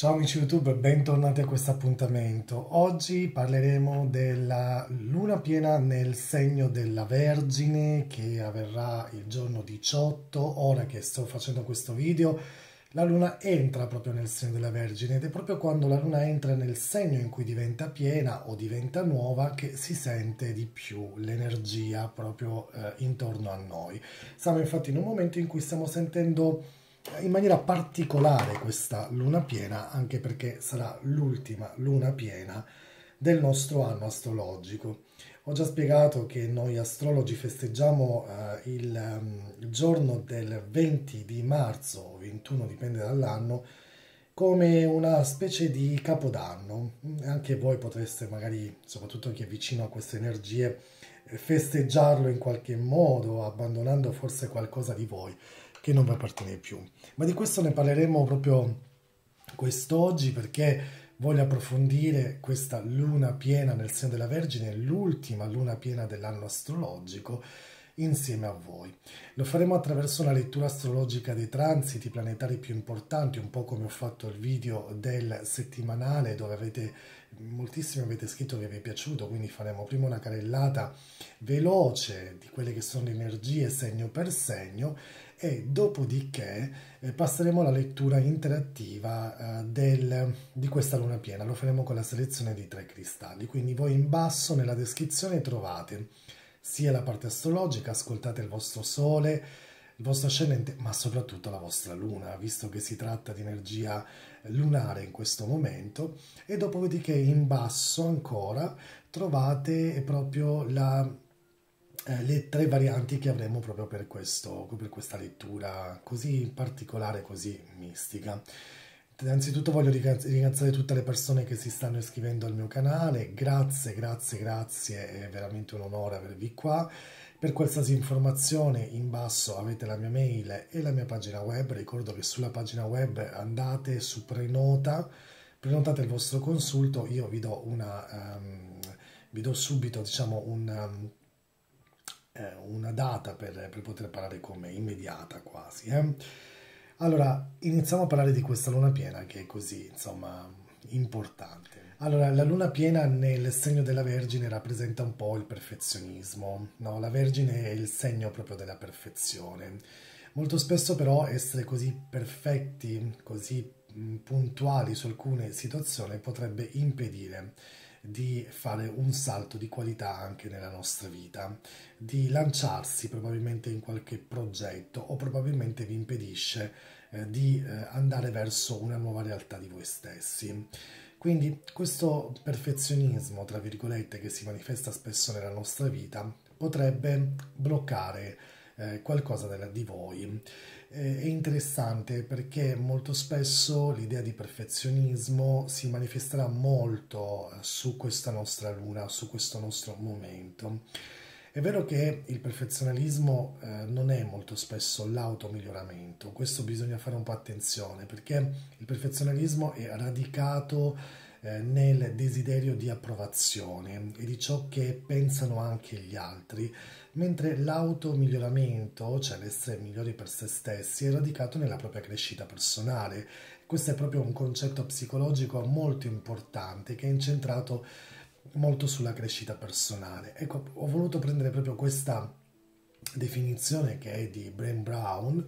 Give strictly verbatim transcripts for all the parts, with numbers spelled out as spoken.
Ciao amici YouTube, bentornati a questo appuntamento. Oggi parleremo della luna piena nel segno della Vergine che avverrà il giorno diciotto. Ora che sto facendo questo video, la luna entra proprio nel segno della Vergine ed è proprio quando la luna entra nel segno in cui diventa piena o diventa nuova che si sente di più l'energia proprio eh, intorno a noi. Siamo infatti in un momento in cui stiamo sentendo in maniera particolare questa luna piena, anche perché sarà l'ultima luna piena del nostro anno astrologico. Ho già spiegato che noi astrologi festeggiamo eh, il, um, il giorno del venti di marzo o ventuno, dipende dall'anno, come una specie di capodanno. Anche voi potreste magari, soprattutto chi è vicino a queste energie, festeggiarlo in qualche modo, abbandonando forse qualcosa di voi che non vi appartiene più. Ma di questo ne parleremo proprio quest'oggi perché voglio approfondire questa luna piena nel segno della Vergine, l'ultima luna piena dell'anno astrologico, insieme a voi. Lo faremo attraverso una lettura astrologica dei transiti planetari più importanti, un po' come ho fatto il video del settimanale dove avete moltissimi avete scritto che vi è piaciuto, quindi faremo prima una carrellata veloce di quelle che sono le energie segno per segno e dopodiché eh, passeremo alla lettura interattiva eh, del, di questa luna piena. Lo faremo con la selezione di tre cristalli, quindi voi in basso nella descrizione trovate sia la parte astrologica, ascoltate il vostro sole, il vostro ascendente, ma soprattutto la vostra luna, visto che si tratta di energia lunare in questo momento, e dopodiché in basso ancora trovate proprio la eh, le tre varianti che avremo proprio per questo, per questa lettura così particolare, così mistica. Innanzitutto voglio ringraziare tutte le persone che si stanno iscrivendo al mio canale, grazie, grazie, grazie, è veramente un onore avervi qua. Per qualsiasi informazione in basso avete la mia mail e la mia pagina web, ricordo che sulla pagina web andate su prenota, prenotate il vostro consulto, io vi do una, um, vi do subito diciamo un... Um, eh, una data per, per poter parlare con me, immediata quasi. Eh? Allora, iniziamo a parlare di questa luna piena che è così, insomma, importante. Allora, la luna piena nel segno della Vergine rappresenta un po' il perfezionismo, no? La Vergine è il segno proprio della perfezione. Molto spesso però essere così perfetti, così mh, puntuali su alcune situazioni potrebbe impedire di fare un salto di qualità anche nella nostra vita, di lanciarsi probabilmente in qualche progetto o probabilmente vi impedisce eh, di eh, andare verso una nuova realtà di voi stessi. Quindi questo perfezionismo, tra virgolette, che si manifesta spesso nella nostra vita, potrebbe bloccare eh, qualcosa della, di voi. È interessante perché molto spesso l'idea di perfezionismo si manifesterà molto su questa nostra luna, su questo nostro momento. È vero che il perfezionalismo eh, non è molto spesso l'automiglioramento, questo bisogna fare un po' attenzione perché il perfezionalismo è radicato eh, nel desiderio di approvazione e di ciò che pensano anche gli altri, mentre l'automiglioramento, cioè l'essere migliori per se stessi, è radicato nella propria crescita personale. Questo è proprio un concetto psicologico molto importante che è incentrato molto sulla crescita personale. Ecco, ho voluto prendere proprio questa definizione che è di Brené Brown,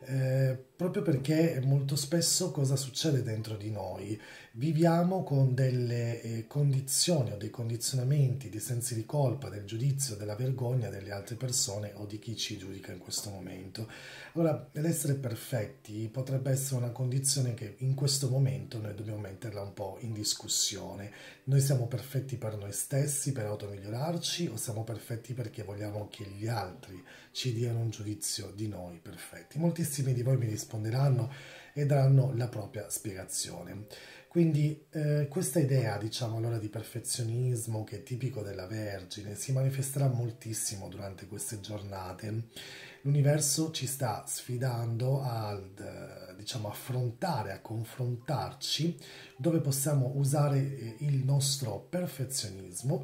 eh, proprio perché molto spesso cosa succede dentro di noi? Viviamo con delle eh, condizioni o dei condizionamenti, dei sensi di colpa, del giudizio, della vergogna delle altre persone o di chi ci giudica in questo momento. Allora, l'essere perfetti potrebbe essere una condizione che in questo momento noi dobbiamo metterla un po' in discussione. Noi siamo perfetti per noi stessi, per automigliorarci, o siamo perfetti perché vogliamo che gli altri ci diano un giudizio di noi perfetti? Moltissimi di voi mi risponderanno e daranno la propria spiegazione. Quindi eh, questa idea, diciamo allora, di perfezionismo che è tipico della Vergine si manifesterà moltissimo durante queste giornate. L'universo ci sta sfidando a, diciamo, affrontare, a confrontarci, dove possiamo usare il nostro perfezionismo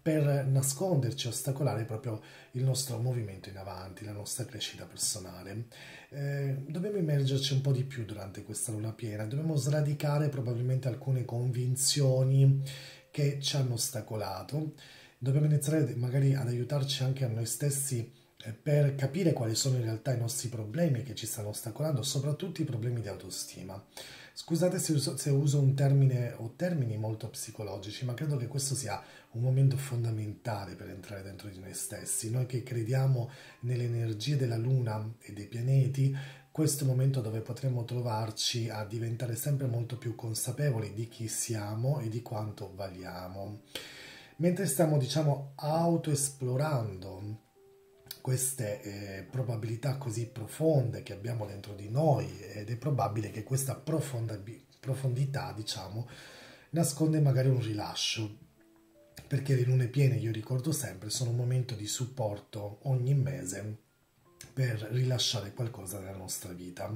per nasconderci, ostacolare proprio il nostro movimento in avanti, la nostra crescita personale. Eh, dobbiamo immergerci un po' di più durante questa luna piena, dobbiamo sradicare probabilmente alcune convinzioni che ci hanno ostacolato, dobbiamo iniziare magari ad aiutarci anche a noi stessi eh, per capire quali sono in realtà i nostri problemi che ci stanno ostacolando, soprattutto i problemi di autostima. Scusate se uso, se uso un termine o termini molto psicologici, ma credo che questo sia un momento fondamentale per entrare dentro di noi stessi. Noi che crediamo nelle energie della Luna e dei pianeti, questo è un momento dove potremo trovarci a diventare sempre molto più consapevoli di chi siamo e di quanto valiamo. Mentre stiamo, diciamo, autoesplorando queste eh, probabilità così profonde che abbiamo dentro di noi, ed è probabile che questa profonda, profondità, diciamo, nasconde magari un rilascio, perché le lune piene, io ricordo sempre, sono un momento di supporto ogni mese per rilasciare qualcosa della nostra vita.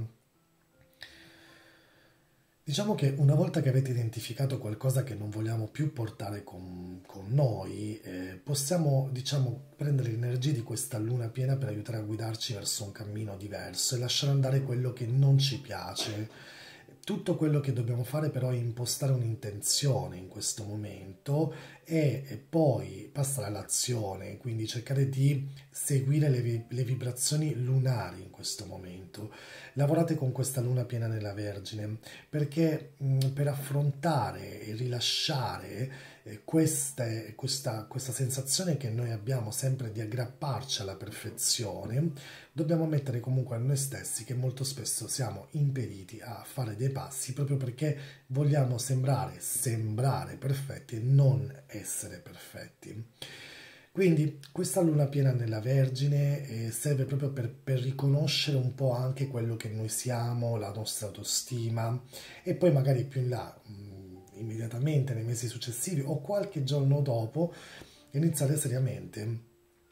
Diciamo che una volta che avete identificato qualcosa che non vogliamo più portare con, con noi, eh, possiamo, diciamo, prendere l'energia di questa luna piena per aiutare a guidarci verso un cammino diverso e lasciare andare quello che non ci piace. Tutto quello che dobbiamo fare però è impostare un'intenzione in questo momento e, e poi passare all'azione, quindi cercare di seguire le, vi- le vibrazioni lunari in questo momento. Lavorate con questa luna piena nella Vergine perché mh, per affrontare e rilasciare eh, queste- questa, questa sensazione che noi abbiamo sempre di aggrapparci alla perfezione, dobbiamo mettere comunque a noi stessi che molto spesso siamo impediti a fare dei passi proprio perché vogliamo sembrare, sembrare perfetti e non essere perfetti. Quindi questa luna piena nella Vergine eh, serve proprio per, per riconoscere un po' anche quello che noi siamo, la nostra autostima e poi magari più in là, mh, immediatamente nei mesi successivi o qualche giorno dopo, iniziare seriamente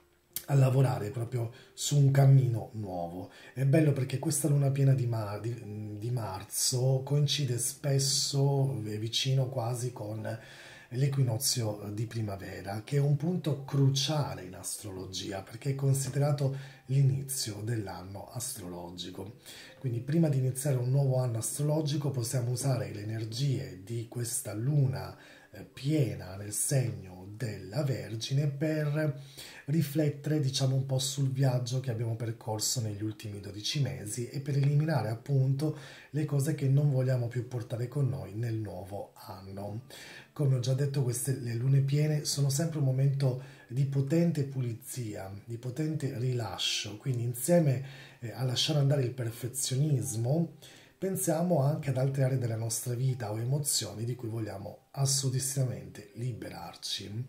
a lavorare proprio su un cammino nuovo. È bello perché questa luna piena di, mar- di- di marzo coincide spesso, eh, vicino quasi con l'equinozio di primavera, che è un punto cruciale in astrologia perché è considerato l'inizio dell'anno astrologico. Quindi prima di iniziare un nuovo anno astrologico possiamo usare le energie di questa luna eh, piena nel segno della Vergine per riflettere, diciamo, un po' sul viaggio che abbiamo percorso negli ultimi dodici mesi e per eliminare appunto le cose che non vogliamo più portare con noi nel nuovo anno. Come ho già detto, queste le lune piene sono sempre un momento di potente pulizia, di potente rilascio, quindi insieme eh, a lasciare andare il perfezionismo, pensiamo anche ad altre aree della nostra vita o emozioni di cui vogliamo assolutamente liberarci.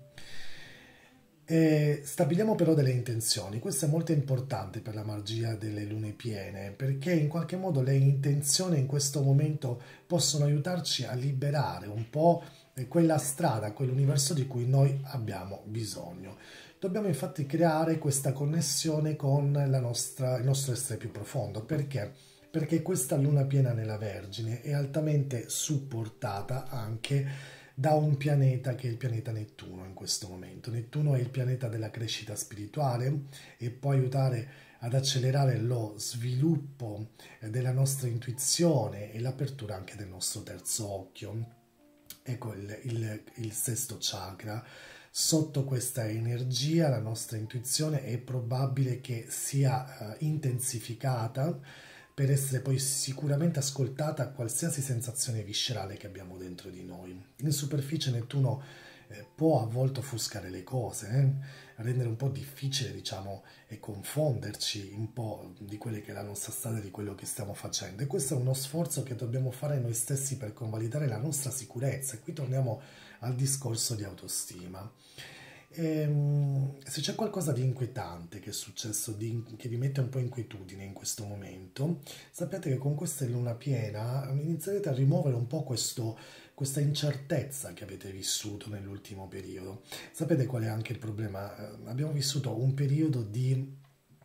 E stabiliamo però delle intenzioni, questo è molto importante per la magia delle lune piene, perché in qualche modo le intenzioni in questo momento possono aiutarci a liberare un po' quella strada, quell'universo di cui noi abbiamo bisogno. Dobbiamo infatti creare questa connessione con la nostra, il nostro essere più profondo, perché? Perché questa luna piena nella Vergine è altamente supportata anche da un pianeta che è il pianeta Nettuno in questo momento. Nettuno è il pianeta della crescita spirituale e può aiutare ad accelerare lo sviluppo della nostra intuizione e l'apertura anche del nostro terzo occhio. Ecco il, il, il sesto chakra. Sotto questa energia la nostra intuizione è probabile che sia uh, intensificata per essere poi sicuramente ascoltata a qualsiasi sensazione viscerale che abbiamo dentro di noi. In superficie Nettuno eh, può a volte offuscare le cose, eh? Rendere un po' difficile, diciamo, e confonderci un po' di quella che è la nostra strada e di quello che stiamo facendo. E questo è uno sforzo che dobbiamo fare noi stessi per convalidare la nostra sicurezza. E qui torniamo al discorso di autostima. Ehm, se c'è qualcosa di inquietante che è successo, di- che vi mette un po' inquietudine in questo momento, sappiate che con questa luna piena inizierete a rimuovere un po' questo, questa incertezza che avete vissuto nell'ultimo periodo. Sapete qual è anche il problema? Eh, Abbiamo vissuto un periodo di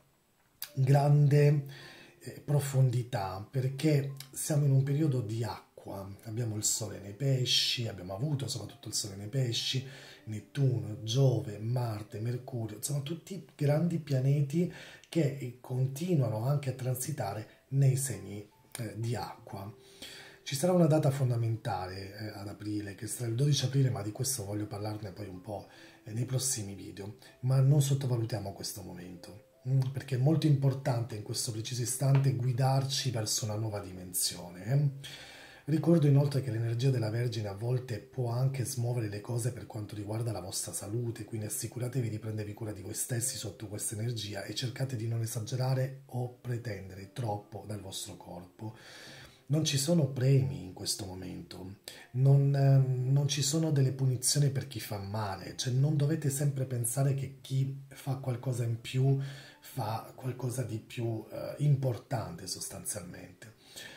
grande eh, profondità perché siamo in un periodo di acqua. acqua. Abbiamo il Sole nei pesci, abbiamo avuto soprattutto il Sole nei pesci, Nettuno, Giove, Marte, Mercurio, insomma tutti grandi pianeti che continuano anche a transitare nei segni eh, di acqua. Ci sarà una data fondamentale eh, ad aprile, che sarà il dodici aprile, ma di questo voglio parlarne poi un po' eh, nei prossimi video, ma non sottovalutiamo questo momento, mm, perché è molto importante in questo preciso istante guidarci verso una nuova dimensione. eh. Ricordo inoltre che l'energia della Vergine a volte può anche smuovere le cose per quanto riguarda la vostra salute, quindi assicuratevi di prendervi cura di voi stessi sotto questa energia e cercate di non esagerare o pretendere troppo dal vostro corpo. Non ci sono premi in questo momento, non, eh, non ci sono delle punizioni per chi fa male, cioè non dovete sempre pensare che chi fa qualcosa in più fa qualcosa di più eh, importante sostanzialmente.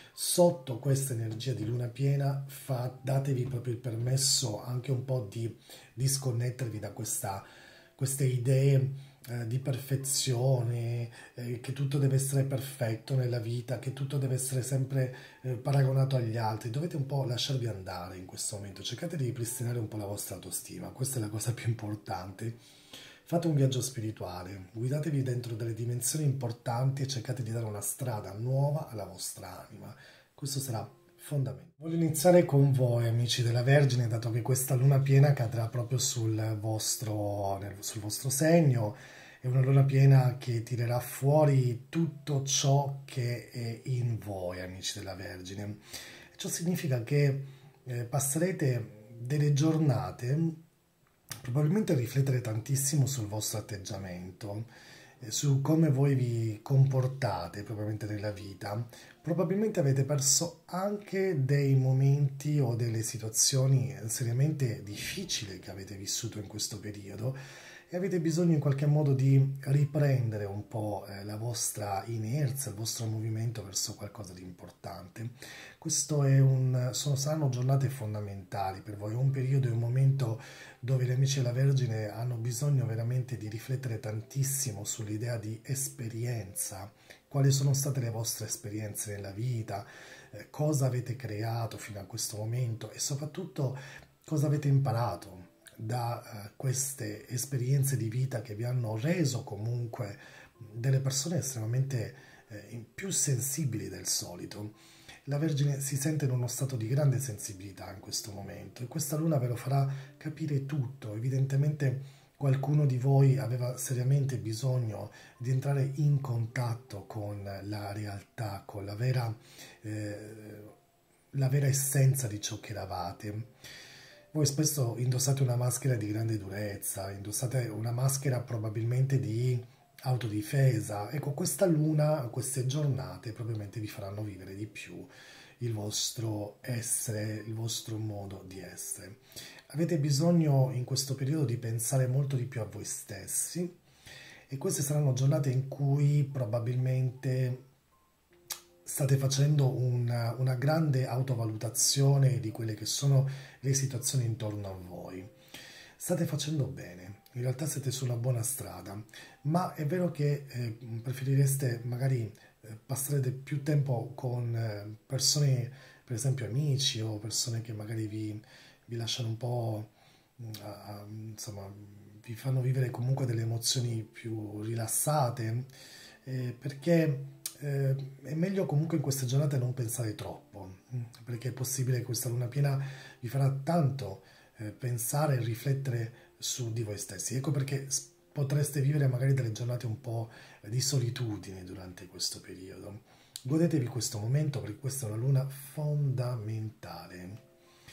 Sotto questa energia di luna piena fa, datevi proprio il permesso anche un po' di disconnettervi da questa, queste idee eh, di perfezione, eh, che tutto deve essere perfetto nella vita, che tutto deve essere sempre eh, paragonato agli altri. Dovete un po' lasciarvi andare in questo momento, cercate di ripristinare un po' la vostra autostima, questa è la cosa più importante. Fate un viaggio spirituale, guidatevi dentro delle dimensioni importanti e cercate di dare una strada nuova alla vostra anima. Questo sarà fondamentale. Voglio iniziare con voi, amici della Vergine, dato che questa luna piena cadrà proprio sul vostro, sul vostro segno. È una luna piena che tirerà fuori tutto ciò che è in voi, amici della Vergine. Ciò significa che eh, passerete delle giornate probabilmente riflettere tantissimo sul vostro atteggiamento, eh, su come voi vi comportate probabilmente nella vita. Probabilmente avete perso anche dei momenti o delle situazioni seriamente difficili che avete vissuto in questo periodo e avete bisogno in qualche modo di riprendere un po' eh, la vostra inerzia, il vostro movimento verso qualcosa di importante. Questo è un, sono, saranno giornate fondamentali per voi, un periodo e un momento dove gli amici della Vergine hanno bisogno veramente di riflettere tantissimo sull'idea di esperienza, quali sono state le vostre esperienze nella vita, eh, cosa avete creato fino a questo momento e soprattutto cosa avete imparato da eh, queste esperienze di vita che vi hanno reso comunque delle persone estremamente eh, più sensibili del solito. La Vergine si sente in uno stato di grande sensibilità in questo momento e questa luna ve lo farà capire tutto. Evidentemente qualcuno di voi aveva seriamente bisogno di entrare in contatto con la realtà, con la vera, eh, la vera essenza di ciò che eravate. Voi spesso indossate una maschera di grande durezza, indossate una maschera probabilmente di autodifesa. Ecco, questa luna, queste giornate probabilmente vi faranno vivere di più il vostro essere, il vostro modo di essere. Avete bisogno in questo periodo di pensare molto di più a voi stessi e queste saranno giornate in cui probabilmente state facendo una, una grande autovalutazione di quelle che sono le situazioni intorno a voi. State facendo bene, in realtà siete su una buona strada, ma è vero che eh, preferireste magari eh, passare più tempo con eh, persone, per esempio amici o persone che magari vi, vi lasciano un po', a, a, insomma, vi fanno vivere comunque delle emozioni più rilassate, eh, perché eh, è meglio comunque in queste giornate non pensare troppo, perché è possibile che questa luna piena vi farà tanto eh, pensare e riflettere su di voi stessi. Ecco perché potreste vivere magari delle giornate un po' di solitudine durante questo periodo. Godetevi questo momento perché questa è una luna fondamentale.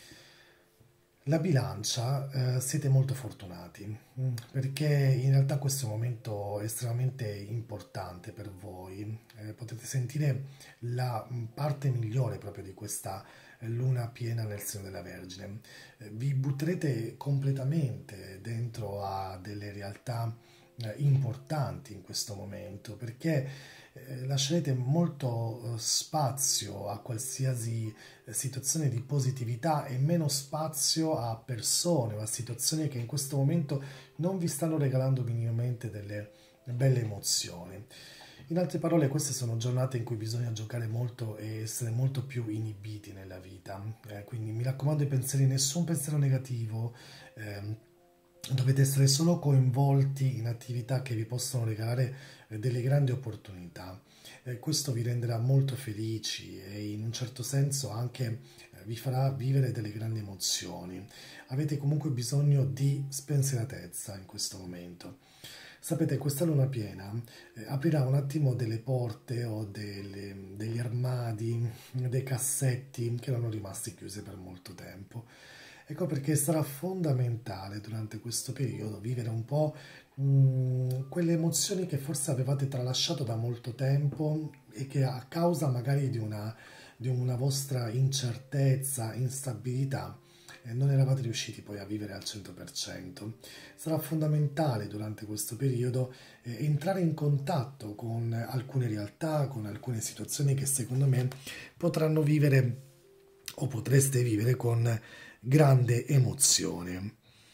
La bilancia, eh, siete molto fortunati mm, perché in realtà questo è un momento estremamente importante per voi. Eh, potete sentire la mm, parte migliore proprio di questa eh, luna piena nel segno della Vergine. Eh, vi butterete completamente dentro a delle realtà eh, importanti in questo momento perché eh, lascerete molto eh, spazio a qualsiasi eh, situazione di positività e meno spazio a persone o a situazioni che in questo momento non vi stanno regalando minimamente delle belle emozioni. In altre parole, queste sono giornate in cui bisogna giocare molto e essere molto più inibiti nella vita. Eh, quindi mi raccomando, i pensieri, nessun pensiero negativo. ehm, Dovete essere solo coinvolti in attività che vi possono regalare eh, delle grandi opportunità. Eh, questo vi renderà molto felici e in un certo senso anche eh, vi farà vivere delle grandi emozioni. Avete comunque bisogno di spensieratezza in questo momento. Sapete, questa luna piena eh, aprirà un attimo delle porte o delle- degli armadi, dei cassetti che erano rimasti chiusi per molto tempo. Ecco perché sarà fondamentale durante questo periodo vivere un po' mh, quelle emozioni che forse avevate tralasciato da molto tempo e che a causa magari di una, di una vostra incertezza, instabilità, eh, non eravate riusciti poi a vivere al cento per cento. Sarà fondamentale durante questo periodo eh, entrare in contatto con alcune realtà, con alcune situazioni che secondo me potranno vivere o potreste vivere con grande emozione.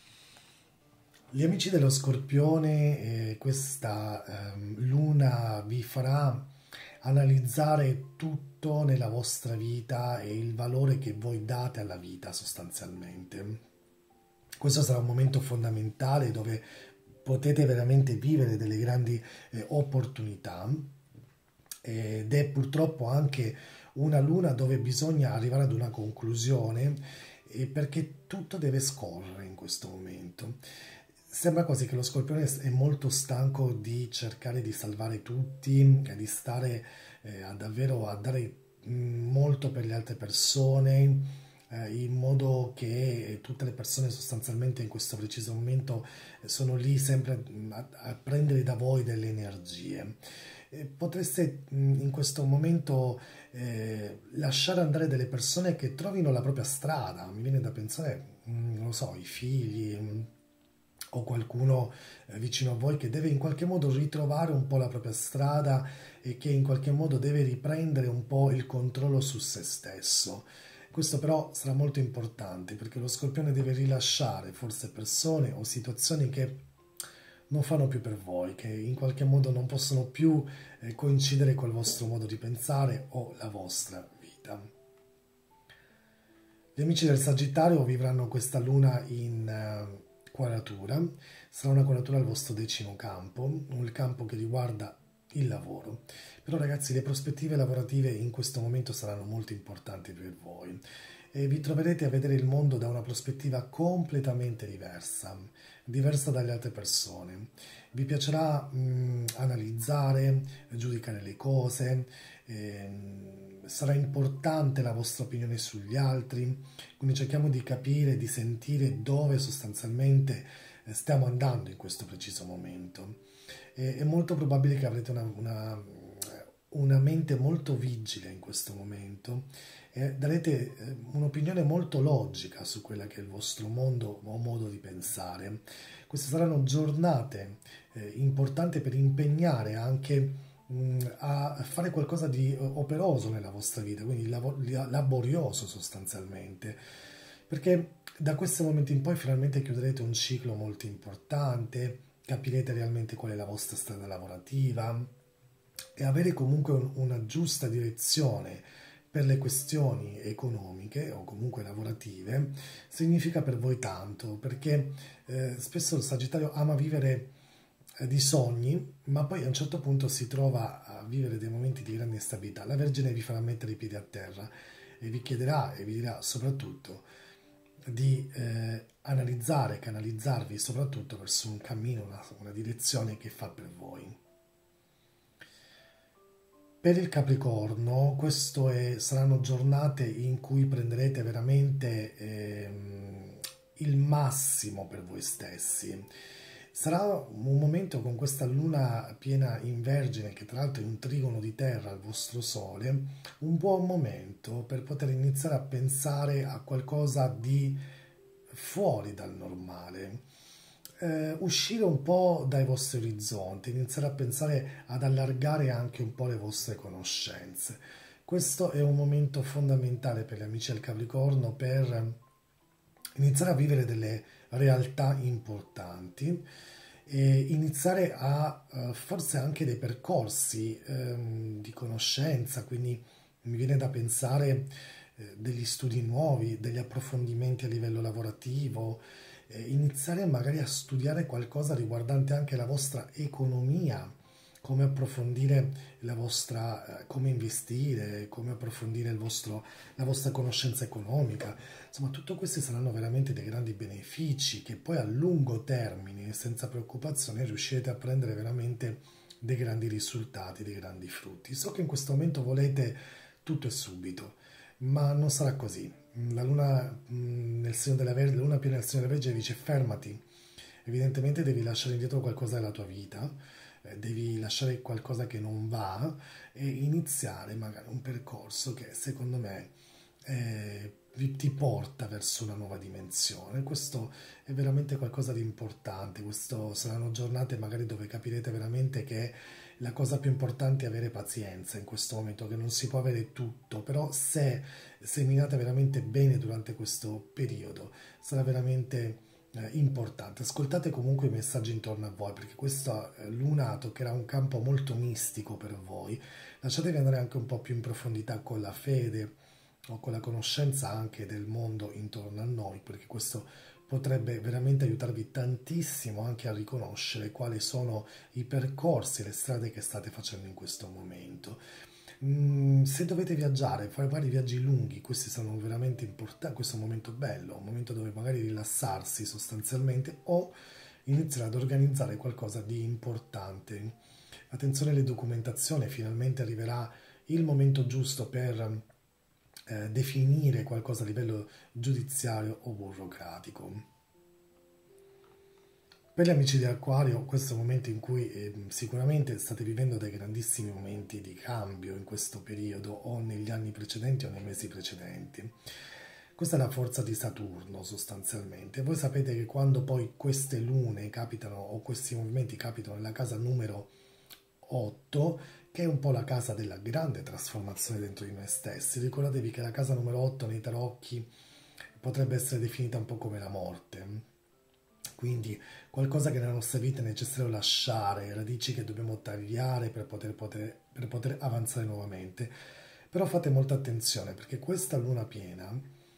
Gli amici dello Scorpione, eh, questa ehm, luna vi farà analizzare tutto nella vostra vita e il valore che voi date alla vita sostanzialmente. Questo sarà un momento fondamentale dove potete veramente vivere delle grandi eh, opportunità ed è purtroppo anche una luna dove bisogna arrivare ad una conclusione eh, perché tutto deve scorrere in questo momento. Sembra quasi che lo Scorpione è molto stanco di cercare di salvare tutti, e di stare eh, a davvero a dare mh, molto per le altre persone, eh, in modo che tutte le persone sostanzialmente in questo preciso momento eh, sono lì sempre mh, a, a prendere da voi delle energie. Eh, potreste mh, in questo momento eh, lasciare andare delle persone che trovino la propria strada. Mi viene da pensare, mh, non lo so, i figli. Mh, o qualcuno eh, vicino a voi che deve in qualche modo ritrovare un po' la propria strada e che in qualche modo deve riprendere un po' il controllo su se stesso. Questo però sarà molto importante perché lo Scorpione deve rilasciare forse persone o situazioni che non fanno più per voi, che in qualche modo non possono più eh, coincidere col vostro modo di pensare o la vostra vita. Gli amici del Sagittario vivranno questa luna in eh, quadratura, sarà una quadratura al vostro decimo campo, un campo che riguarda il lavoro. Però ragazzi, le prospettive lavorative in questo momento saranno molto importanti per voi e vi troverete a vedere il mondo da una prospettiva completamente diversa, diversa dalle altre persone. Vi piacerà mh, analizzare, giudicare le cose, ehm, sarà importante la vostra opinione sugli altri, quindi cerchiamo di capire, di sentire dove sostanzialmente eh, stiamo andando in questo preciso momento. E, è molto probabile che avrete una, una, una mente molto vigile in questo momento e darete eh, un'opinione molto logica su quella che è il vostro mondo o modo di pensare. Queste saranno giornate eh, importanti per impegnare anche mh, a fare qualcosa di eh, operoso nella vostra vita, quindi lavo- laborioso sostanzialmente, perché da questo momento in poi finalmente chiuderete un ciclo molto importante, capirete realmente qual è la vostra strada lavorativa e avere comunque un- una giusta direzione per le questioni economiche o comunque lavorative significa per voi tanto, perché eh, spesso il Sagittario ama vivere eh, di sogni, ma poi a un certo punto si trova a vivere dei momenti di grande instabilità. La Vergine vi farà mettere i piedi a terra e vi chiederà e vi dirà soprattutto di eh, analizzare, canalizzarvi soprattutto verso un cammino, una, una direzione che fa per voi. Per il Capricorno, queste saranno giornate in cui prenderete veramente ehm, il massimo per voi stessi. Sarà un momento con questa luna piena in Vergine, che tra l'altro è un trigono di terra al vostro sole, un buon momento per poter iniziare a pensare a qualcosa di fuori dal normale, eh, uscire un po' dai vostri orizzonti, iniziare a pensare ad allargare anche un po' le vostre conoscenze. Questo è un momento fondamentale per gli amici del Capricorno per iniziare a vivere delle realtà importanti e iniziare a eh, forse anche dei percorsi ehm, di conoscenza, quindi mi viene da pensare eh, degli studi nuovi, degli approfondimenti a livello lavorativo, eh, iniziare magari a studiare qualcosa riguardante anche la vostra economia, come approfondire la vostra, eh, come investire, come approfondire il vostro, la vostra conoscenza economica. Insomma, tutto questi saranno veramente dei grandi benefici che poi a lungo termine, senza preoccupazione, riuscirete a prendere veramente dei grandi risultati, dei grandi frutti. So che in questo momento volete tutto e subito, ma non sarà così. La luna mh, nel segno della Vergine, la luna piena nel segno della Vergine dice fermati, evidentemente devi lasciare indietro qualcosa della tua vita, eh, devi lasciare qualcosa che non va e iniziare magari un percorso che secondo me eh, vi- ti porta verso una nuova dimensione. Questo è veramente qualcosa di importante. Questo saranno giornate magari dove capirete veramente che la cosa più importante è avere pazienza in questo momento, che non si può avere tutto, però se seminate veramente bene durante questo periodo, sarà veramente eh, importante. Ascoltate comunque i messaggi intorno a voi, perché questa eh, luna toccherà un campo molto mistico per voi. Lasciatevi andare anche un po' più in profondità con la fede o con la conoscenza anche del mondo intorno a noi, perché questo potrebbe veramente aiutarvi tantissimo anche a riconoscere quali sono i percorsi e le strade che state facendo in questo momento. Mm, se dovete viaggiare, fare vari viaggi lunghi, questi sono veramente importanti, questo è un momento bello, un momento dove magari rilassarsi sostanzialmente o iniziare ad organizzare qualcosa di importante. Attenzione alle documentazioni, finalmente arriverà il momento giusto per eh, definire qualcosa a livello giudiziario o burocratico. Per gli amici di Acquario, questo è un momento in cui eh, sicuramente state vivendo dei grandissimi momenti di cambio in questo periodo o negli anni precedenti o nei mesi precedenti. Questa è la forza di Saturno sostanzialmente. Voi sapete che quando poi queste lune capitano o questi movimenti capitano nella casa numero otto, che è un po' la casa della grande trasformazione dentro di noi stessi. Ricordatevi che la casa numero otto nei tarocchi potrebbe essere definita un po' come la morte. Quindi qualcosa che nella nostra vita è necessario lasciare, radici che dobbiamo tagliare per poter, poter- per poter avanzare nuovamente. Però fate molta attenzione perché questa luna piena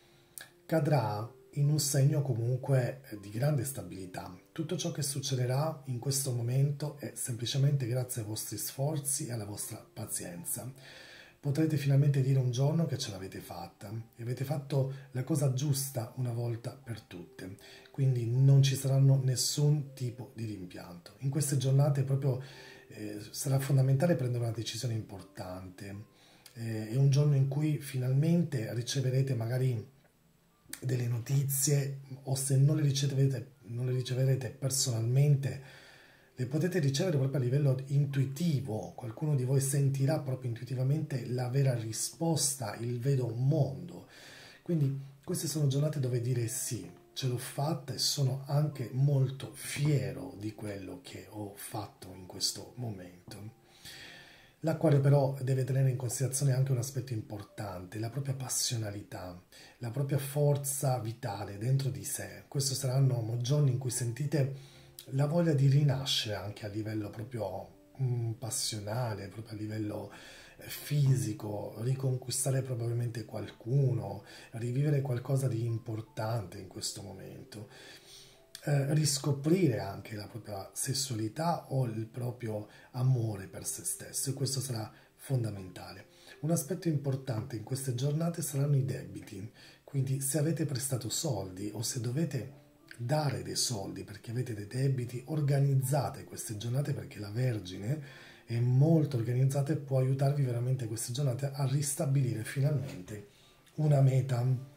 cadrà in un segno comunque eh, di grande stabilità. Tutto ciò che succederà in questo momento è semplicemente grazie ai vostri sforzi e alla vostra pazienza. Potrete finalmente dire un giorno che ce l'avete fatta e avete fatto la cosa giusta una volta per tutte, quindi non ci saranno nessun tipo di rimpianto. In queste giornate proprio eh, sarà fondamentale prendere una decisione importante. Eh, è un giorno in cui finalmente riceverete magari delle notizie o se non le riceverete, non le riceverete personalmente, le potete ricevere proprio a livello intuitivo, qualcuno di voi sentirà proprio intuitivamente la vera risposta, il vero mondo. Quindi queste sono giornate dove dire sì, ce l'ho fatta e sono anche molto fiero di quello che ho fatto in questo momento. L'acquario però deve tenere in considerazione anche un aspetto importante, la propria passionalità, la propria forza vitale dentro di sé. Questi saranno giorni in cui sentite la voglia di rinascere anche a livello proprio mm, passionale, proprio a livello eh, fisico, riconquistare probabilmente qualcuno, rivivere qualcosa di importante in questo momento, eh, riscoprire anche la propria sessualità o il proprio amore per se stesso e questo sarà fondamentale. Un aspetto importante in queste giornate saranno i debiti, quindi se avete prestato soldi o se dovete dare dei soldi perché avete dei debiti, organizzate queste giornate perché la Vergine è molto organizzata e può aiutarvi veramente queste giornate a ristabilire finalmente una meta.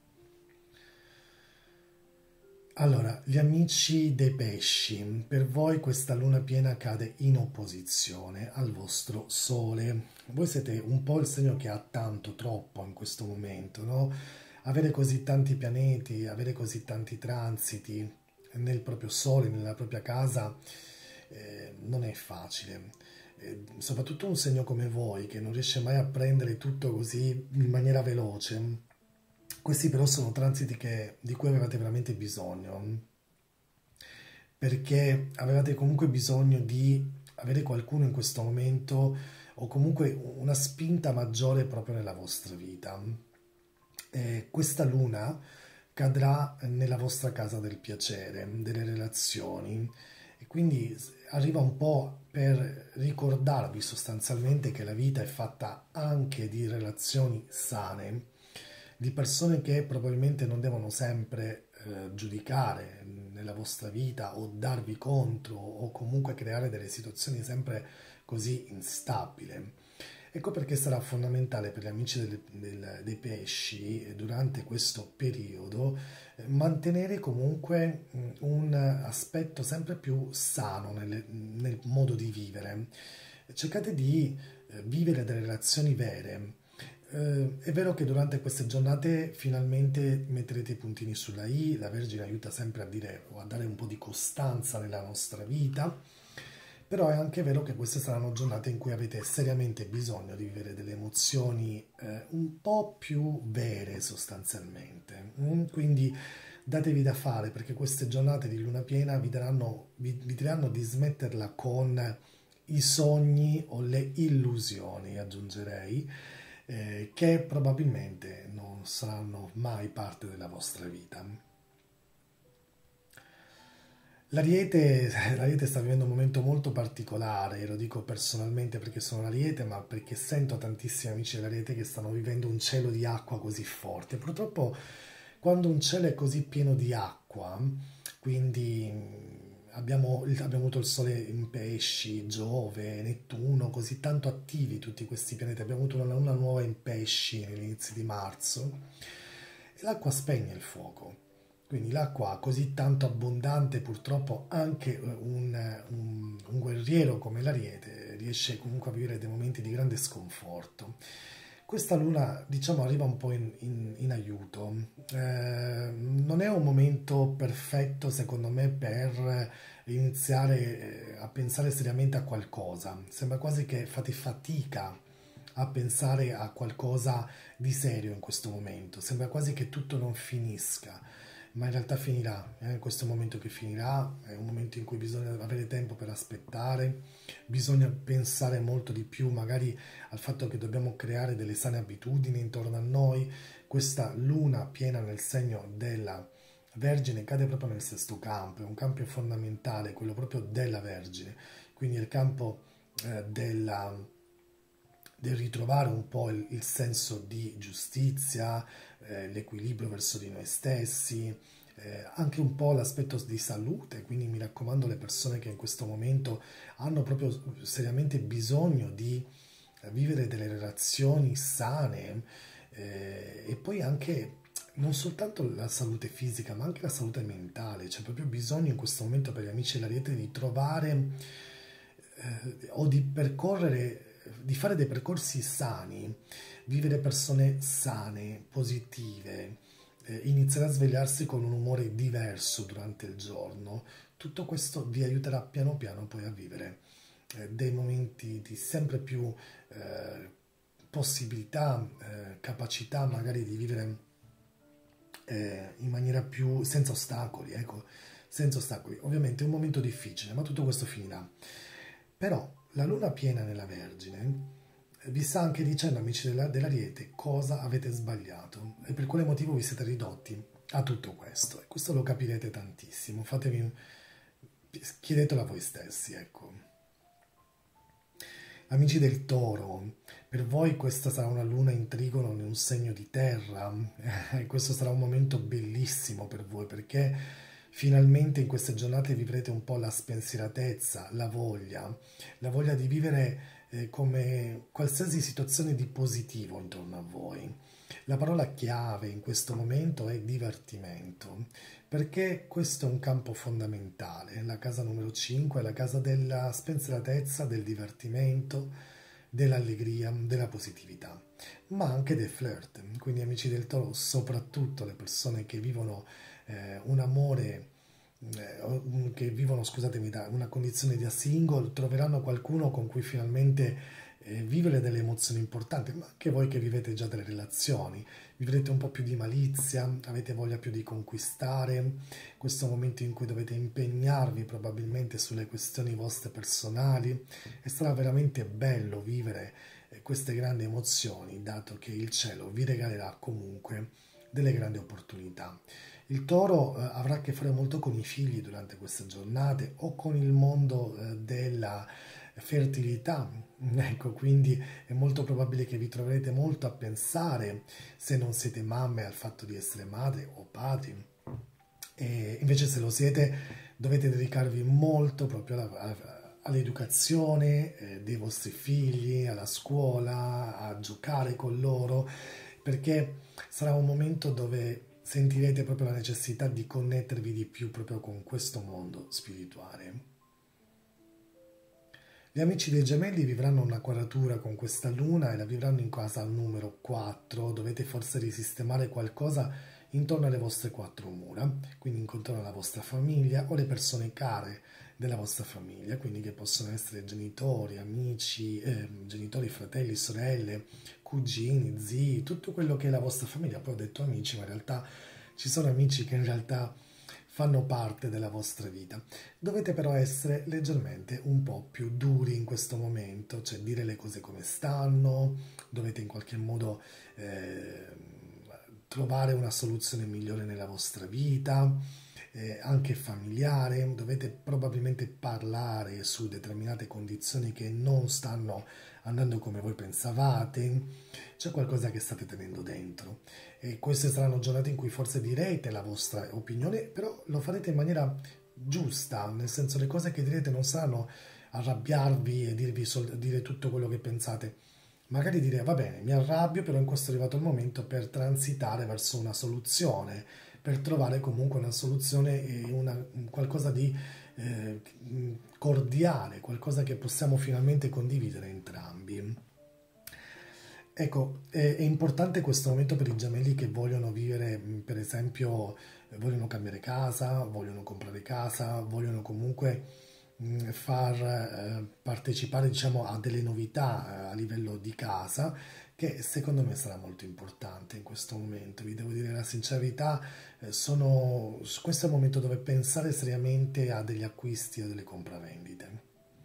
Allora, gli amici dei pesci, per voi questa luna piena cade in opposizione al vostro sole. Voi siete un po' il segno che ha tanto, troppo in questo momento, no? Avere così tanti pianeti, avere così tanti transiti nel proprio sole, nella propria casa, eh, non è facile. Eh, soprattutto un segno come voi che non riesce mai a prendere tutto così in maniera veloce. Questi però sono transiti che- di cui avevate veramente bisogno. perché avevate comunque bisogno di avere qualcuno in questo momento o comunque una spinta maggiore proprio nella vostra vita. Eh, questa luna cadrà nella vostra casa del piacere, delle relazioni e quindi arriva un po' per ricordarvi sostanzialmente che la vita è fatta anche di relazioni sane, di persone che probabilmente non devono sempre eh, giudicare nella vostra vita o darvi contro o comunque creare delle situazioni sempre così instabili. Ecco perché sarà fondamentale per gli amici del- del- dei pesci eh, durante questo periodo eh, mantenere comunque mh, un aspetto sempre più sano nelle- nel modo di vivere. Cercate di eh, vivere delle relazioni vere. Eh, è vero che durante queste giornate finalmente metterete i puntini sulla i, la Vergine aiuta sempre a dire o a dare un po' di costanza nella nostra vita, però è anche vero che queste saranno giornate in cui avete seriamente bisogno di vivere delle emozioni eh, un po' più vere sostanzialmente. Mm? Quindi datevi da fare perché queste giornate di luna piena vi daranno, vi, vi diranno di smetterla con i sogni o le illusioni, aggiungerei, eh, che probabilmente non saranno mai parte della vostra vita. L'Ariete, l'Ariete sta vivendo un momento molto particolare, lo dico personalmente perché sono l'Ariete, ma perché sento tantissimi amici dell'Ariete che stanno vivendo un cielo di acqua così forte. Purtroppo quando un cielo è così pieno di acqua, quindi mh, abbiamo, abbiamo avuto il Sole in Pesci, Giove, Nettuno, così tanto attivi tutti questi pianeti, abbiamo avuto una luna nuova in Pesci all'inizio di marzo, e l'acqua spegne il fuoco. Quindi l'acqua così tanto abbondante, purtroppo anche eh, un, un- un guerriero come l'Ariete riesce comunque a vivere dei momenti di grande sconforto. Questa luna, diciamo, arriva un po' in, in- in aiuto. Eh, non è un momento perfetto, secondo me, per iniziare eh, a pensare seriamente a qualcosa. Sembra quasi che fate fatica a pensare a qualcosa di serio in questo momento. Sembra quasi che tutto non finisca, ma in realtà finirà. È questo momento che finirà, è un momento in cui bisogna avere tempo per aspettare, bisogna pensare molto di più magari al fatto che dobbiamo creare delle sane abitudini intorno a noi. Questa luna piena nel segno della Vergine cade proprio nel sesto campo, è un campo fondamentale, quello proprio della Vergine, quindi è il campo eh, della del ritrovare un po' il, il senso di giustizia, eh, l'equilibrio verso di noi stessi, eh, anche un po' l'aspetto di salute, quindi mi raccomando alle persone che in questo momento hanno proprio seriamente bisogno di eh, vivere delle relazioni sane eh, e poi anche non soltanto la salute fisica ma anche la salute mentale, c'è proprio bisogno in questo momento per gli amici dell'Ariete di trovare eh, o di percorrere di fare dei percorsi sani, vivere persone sane, positive, eh, iniziare a svegliarsi con un umore diverso durante il giorno. Tutto questo vi aiuterà piano piano poi a vivere eh, dei momenti di sempre più eh, possibilità, eh, capacità magari di vivere eh, in maniera più senza ostacoli, ecco, senza ostacoli. Ovviamente è un momento difficile, ma tutto questo finirà. Però la luna piena nella Vergine eh, vi sta anche dicendo, amici della- dell'Ariete, cosa avete sbagliato e per quale motivo vi siete ridotti a tutto questo. E questo lo capirete tantissimo. Fatevi, chiedetelo a voi stessi, ecco. Amici del Toro, per voi questa sarà una luna in trigono in un segno di terra e questo sarà un momento bellissimo per voi perché finalmente in queste giornate vivrete un po' la spensieratezza, la voglia, la voglia di vivere eh, come qualsiasi situazione di positivo intorno a voi. La parola chiave in questo momento è divertimento, perché questo è un campo fondamentale. La casa numero cinque è la casa della spensieratezza, del divertimento, dell'allegria, della positività, ma anche del flirt. Quindi amici del Toro, soprattutto le persone che vivono eh, un amore eh, che vivono, scusatemi, da una condizione da single, troveranno qualcuno con cui finalmente eh, vivere delle emozioni importanti, ma anche voi che vivete già delle relazioni, vivrete un po' più di malizia, avete voglia più di conquistare, questo momento in cui dovete impegnarvi probabilmente sulle questioni vostre personali e sarà veramente bello vivere eh, queste grandi emozioni, dato che il cielo vi regalerà comunque delle grandi opportunità. Il toro eh, avrà a che fare molto con i figli durante queste giornate o con il mondo eh, della fertilità. Ecco, quindi è molto probabile che vi troverete molto a pensare, se non siete mamme, al fatto di essere madre o padri. E invece se lo siete, dovete dedicarvi molto proprio alla- alla- all'educazione eh, dei vostri figli, alla scuola, a giocare con loro, perché sarà un momento dove sentirete proprio la necessità di connettervi di più proprio con questo mondo spirituale. Gli amici dei gemelli vivranno una quadratura con questa luna e la vivranno in casa al numero quattro. Dovete forse risistemare qualcosa intorno alle vostre quattro mura, quindi intorno alla vostra famiglia o le persone care della vostra famiglia, quindi che possono essere genitori, amici, eh, genitori, fratelli, sorelle, cugini, zii, tutto quello che è la vostra famiglia. Poi ho detto amici, ma in realtà ci sono amici che in realtà fanno parte della vostra vita. Dovete però essere leggermente un po' più duri in questo momento, cioè dire le cose come stanno, dovete in qualche modo eh, trovare una soluzione migliore nella vostra vita, eh, anche familiare, dovete probabilmente parlare su determinate condizioni che non stanno andando come voi pensavate, c'è qualcosa che state tenendo dentro e queste saranno giornate in cui forse direte la vostra opinione, però lo farete in maniera giusta, nel senso le cose che direte non saranno arrabbiarvi e dirvi sol- dire tutto quello che pensate, magari dire va bene, mi arrabbio, però in questo è arrivato il momento per transitare verso una soluzione, per trovare comunque una soluzione e una, qualcosa di eh, cordiale, qualcosa che possiamo finalmente condividere entrambi. Ecco, è, è importante questo momento per i gemelli che vogliono vivere, mh, per esempio, eh, vogliono cambiare casa, vogliono comprare casa, vogliono comunque mh, far eh, partecipare, diciamo, a delle novità eh, a livello di casa, che secondo me sarà molto importante in questo momento. Vi devo dire la sincerità, eh, sono, questo è il momento dove pensare seriamente a degli acquisti o delle compravendite.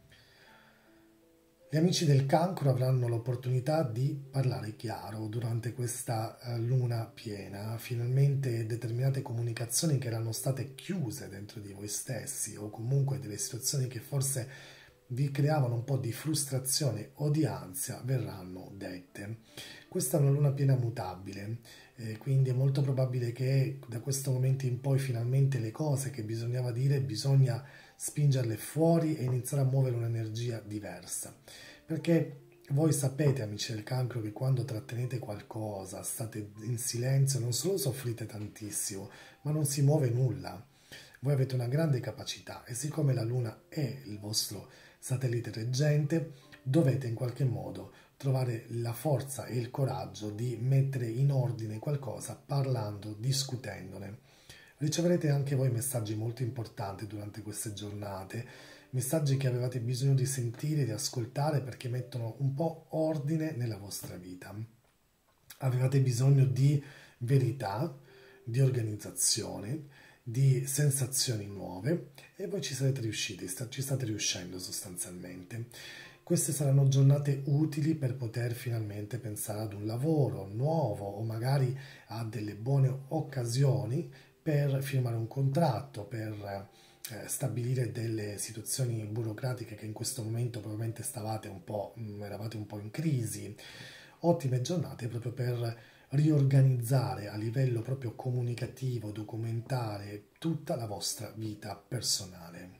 Gli amici del cancro avranno l'opportunità di parlare chiaro durante questa eh, luna piena. Finalmente determinate comunicazioni che erano state chiuse dentro di voi stessi o comunque delle situazioni che forse vi creavano un po' di frustrazione o di ansia verranno dette. Questa è una luna piena mutabile, eh, quindi è molto probabile che da questo momento in poi finalmente le cose che bisognava dire bisogna spingerle fuori e iniziare a muovere un'energia diversa. Perché voi sapete, amici del cancro, che quando trattenete qualcosa, state in silenzio, non solo soffrite tantissimo, ma non si muove nulla. Voi avete una grande capacità e siccome la Luna è il vostro satellite reggente, dovete in qualche modo trovare la forza e il coraggio di mettere in ordine qualcosa parlando, discutendone. Riceverete anche voi messaggi molto importanti durante queste giornate, messaggi che avevate bisogno di sentire, di ascoltare perché mettono un po' ordine nella vostra vita. Avevate bisogno di verità, di organizzazione, di sensazioni nuove e voi ci sarete riusciti, ci state riuscendo sostanzialmente. Queste saranno giornate utili per poter finalmente pensare ad un lavoro nuovo o magari a delle buone occasioni per firmare un contratto, per eh, stabilire delle situazioni burocratiche che in questo momento probabilmente stavate un po', mh, eravate un po' in crisi. Ottime giornate proprio per riorganizzare a livello proprio comunicativo, documentare tutta la vostra vita personale.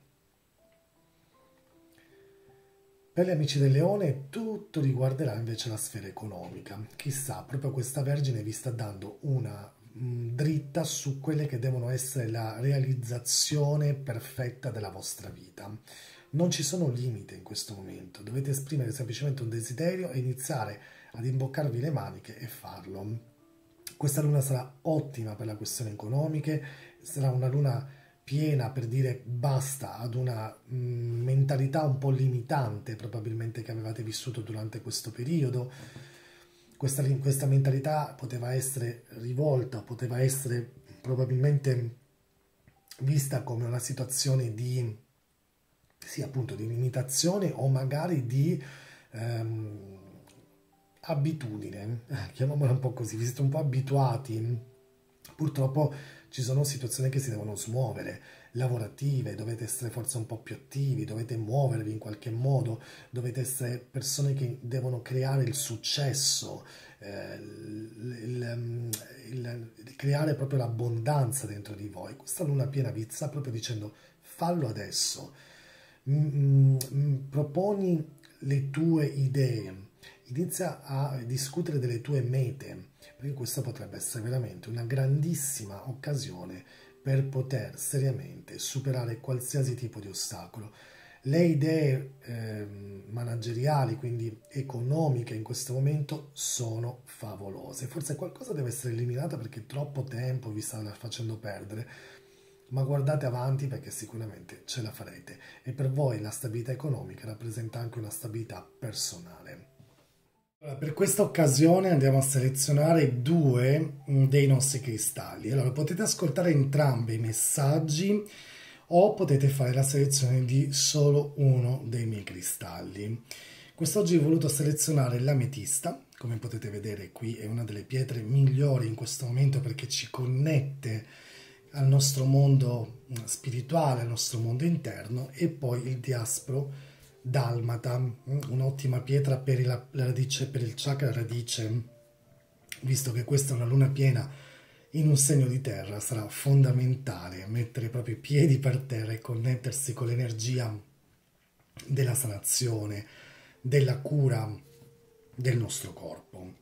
Per gli amici del leone tutto riguarderà invece la sfera economica. Chissà, proprio questa Vergine vi sta dando una mh, dritta su quelle che devono essere la realizzazione perfetta della vostra vita. Non ci sono limiti in questo momento, dovete esprimere semplicemente un desiderio e iniziare ad imboccarvi le maniche e farlo. Questa luna sarà ottima per la questione economiche, sarà una luna piena per dire basta ad una mh, mentalità un po' limitante probabilmente che avevate vissuto durante questo periodo. Questa, questa mentalità poteva essere rivolta, poteva essere probabilmente vista come una situazione di, sì, appunto, di limitazione o magari di ehm, abitudine, eh, chiamiamola un po' così, vi siete un po' abituati. Purtroppo ci sono situazioni che si devono smuovere, lavorative, dovete essere forse un po' più attivi, dovete muovervi in qualche modo, dovete essere persone che devono creare il successo, eh, il, il- il- creare proprio l'abbondanza dentro di voi. Questa luna piena vi sta proprio dicendo fallo adesso. Mm, mm, proponi le tue idee, inizia a discutere delle tue mete, perché questa potrebbe essere veramente una grandissima occasione per poter seriamente superare qualsiasi tipo di ostacolo. Le idee ehm, manageriali, quindi economiche in questo momento, sono favolose. Forse qualcosa deve essere eliminato perché troppo tempo vi sta facendo perdere, ma guardate avanti perché sicuramente ce la farete e per voi la stabilità economica rappresenta anche una stabilità personale. Allora, per questa occasione andiamo a selezionare due mm, dei nostri cristalli. Allora, potete ascoltare entrambi i messaggi o potete fare la selezione di solo uno dei miei cristalli. Quest'oggi ho voluto selezionare l'ametista, come potete vedere qui è una delle pietre migliori in questo momento perché ci connette al nostro mondo spirituale, al nostro mondo interno, e poi il diaspro dalmata, un'ottima pietra per la, la radice, per il chakra radice, visto che questa è una luna piena in un segno di terra, sarà fondamentale mettere proprio i piedi per terra e connettersi con l'energia della sanazione, della cura del nostro corpo.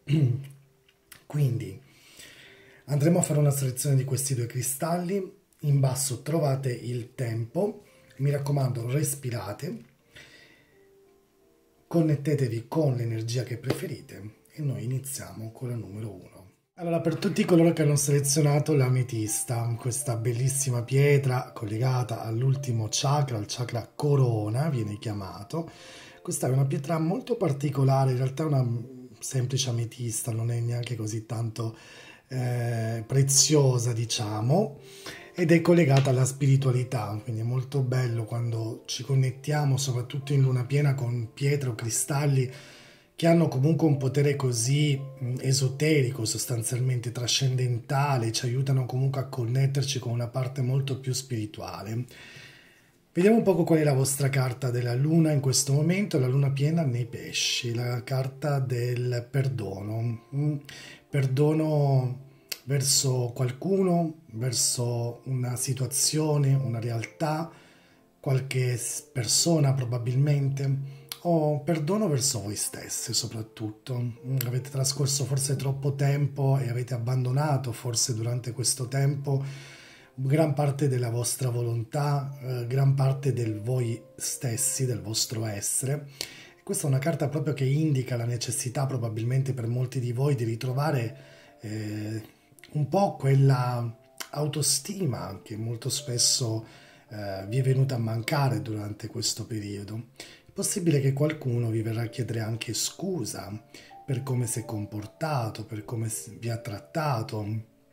Quindi andremo a fare una selezione di questi due cristalli. In basso trovate il tempo, mi raccomando respirate, connettetevi con l'energia che preferite e noi iniziamo con la numero uno. Allora, per tutti coloro che hanno selezionato l'ametista, questa bellissima pietra collegata all'ultimo chakra, al chakra corona viene chiamato, questa è una pietra molto particolare, in realtà è una semplice ametista, non è neanche così tanto eh, preziosa, diciamo, ed è collegata alla spiritualità, quindi è molto bello quando ci connettiamo, soprattutto in luna piena, con pietre o cristalli che hanno comunque un potere così mh, esoterico, sostanzialmente trascendentale, ci aiutano comunque a connetterci con una parte molto più spirituale. Vediamo un poco qual è la vostra carta della luna in questo momento, la luna piena nei pesci, la carta del perdono, mm, perdono verso qualcuno, verso una situazione, una realtà, qualche persona probabilmente, o perdono verso voi stessi soprattutto. Mm, Avete trascorso forse troppo tempo e avete abbandonato forse durante questo tempo gran parte della vostra volontà, eh, gran parte del voi stessi, del vostro essere. Questa è una carta proprio che indica la necessità probabilmente per molti di voi di ritrovare eh, un po' quella autostima che molto spesso eh, vi è venuta a mancare durante questo periodo. È possibile che qualcuno vi verrà a chiedere anche scusa per come si è comportato, per come vi ha trattato.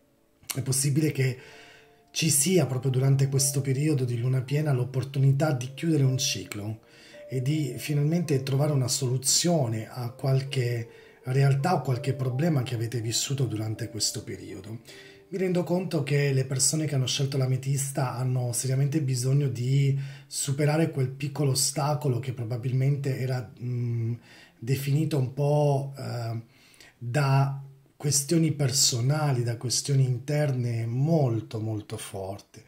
È possibile che ci sia proprio durante questo periodo di luna piena l'opportunità di chiudere un ciclo e di finalmente trovare una soluzione a qualche realtà o qualche problema che avete vissuto durante questo periodo. Mi rendo conto che le persone che hanno scelto l'ametista hanno seriamente bisogno di superare quel piccolo ostacolo che probabilmente era mh, definito un po' eh, da questioni personali, da questioni interne molto molto forti.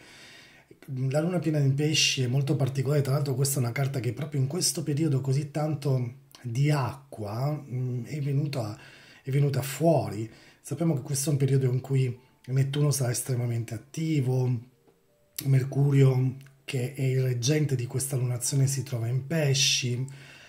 La luna piena in pesci è molto particolare, tra l'altro questa è una carta che proprio in questo periodo così tanto di acqua mh, è venuta, è venuta fuori. Sappiamo che questo è un periodo in cui Nettuno sarà estremamente attivo, Mercurio, che è il reggente di questa lunazione, si trova in pesci,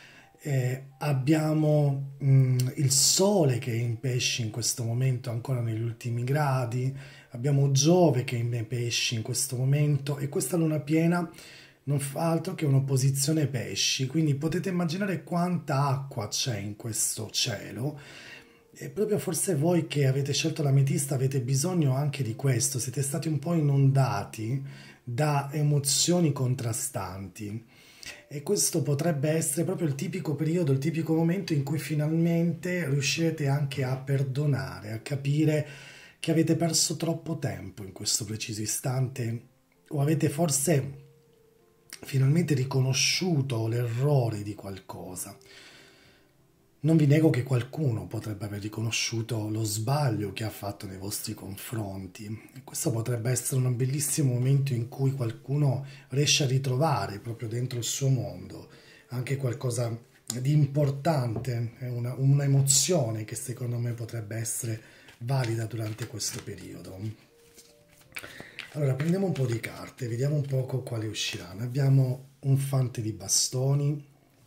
eh, abbiamo mh, il Sole che è in pesci in questo momento ancora negli ultimi gradi, abbiamo Giove che è nei pesci in questo momento e questa luna piena non fa altro che un'opposizione pesci, quindi potete immaginare quanta acqua c'è in questo cielo. E proprio forse voi che avete scelto l'ametista avete bisogno anche di questo, siete stati un po' inondati da emozioni contrastanti. E questo potrebbe essere proprio il tipico periodo, il tipico momento in cui finalmente riuscirete anche a perdonare, a capire che avete perso troppo tempo in questo preciso istante o avete forse finalmente riconosciuto l'errore di qualcosa. Non vi nego che qualcuno potrebbe aver riconosciuto lo sbaglio che ha fatto nei vostri confronti. E questo potrebbe essere un bellissimo momento in cui qualcuno riesce a ritrovare proprio dentro il suo mondo anche qualcosa di importante, una, un'emozione che secondo me potrebbe essere valida durante questo periodo. Allora, prendiamo un po' di carte, vediamo un poco quali usciranno. Abbiamo un fante di bastoni.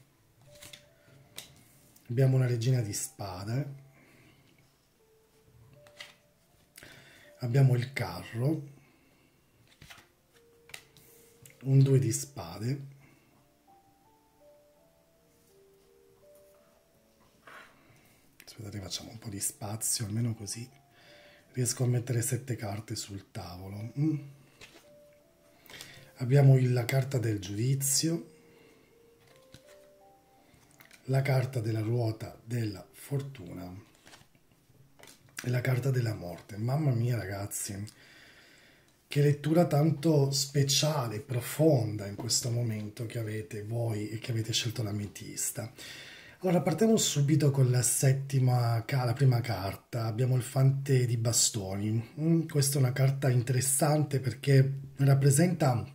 Abbiamo una regina di spade, abbiamo il carro, un due di spade, aspettate facciamo un po' di spazio, almeno così riesco a mettere sette carte sul tavolo. Mm. Abbiamo il- la carta del giudizio, la carta della ruota della fortuna e la carta della morte. Mamma mia ragazzi, che lettura tanto speciale, profonda in questo momento che avete voi e che avete scelto l'ametista. Allora partiamo subito con la settima, ca- la prima carta. Abbiamo il fante di bastoni. Mm, questa è una carta interessante perché rappresenta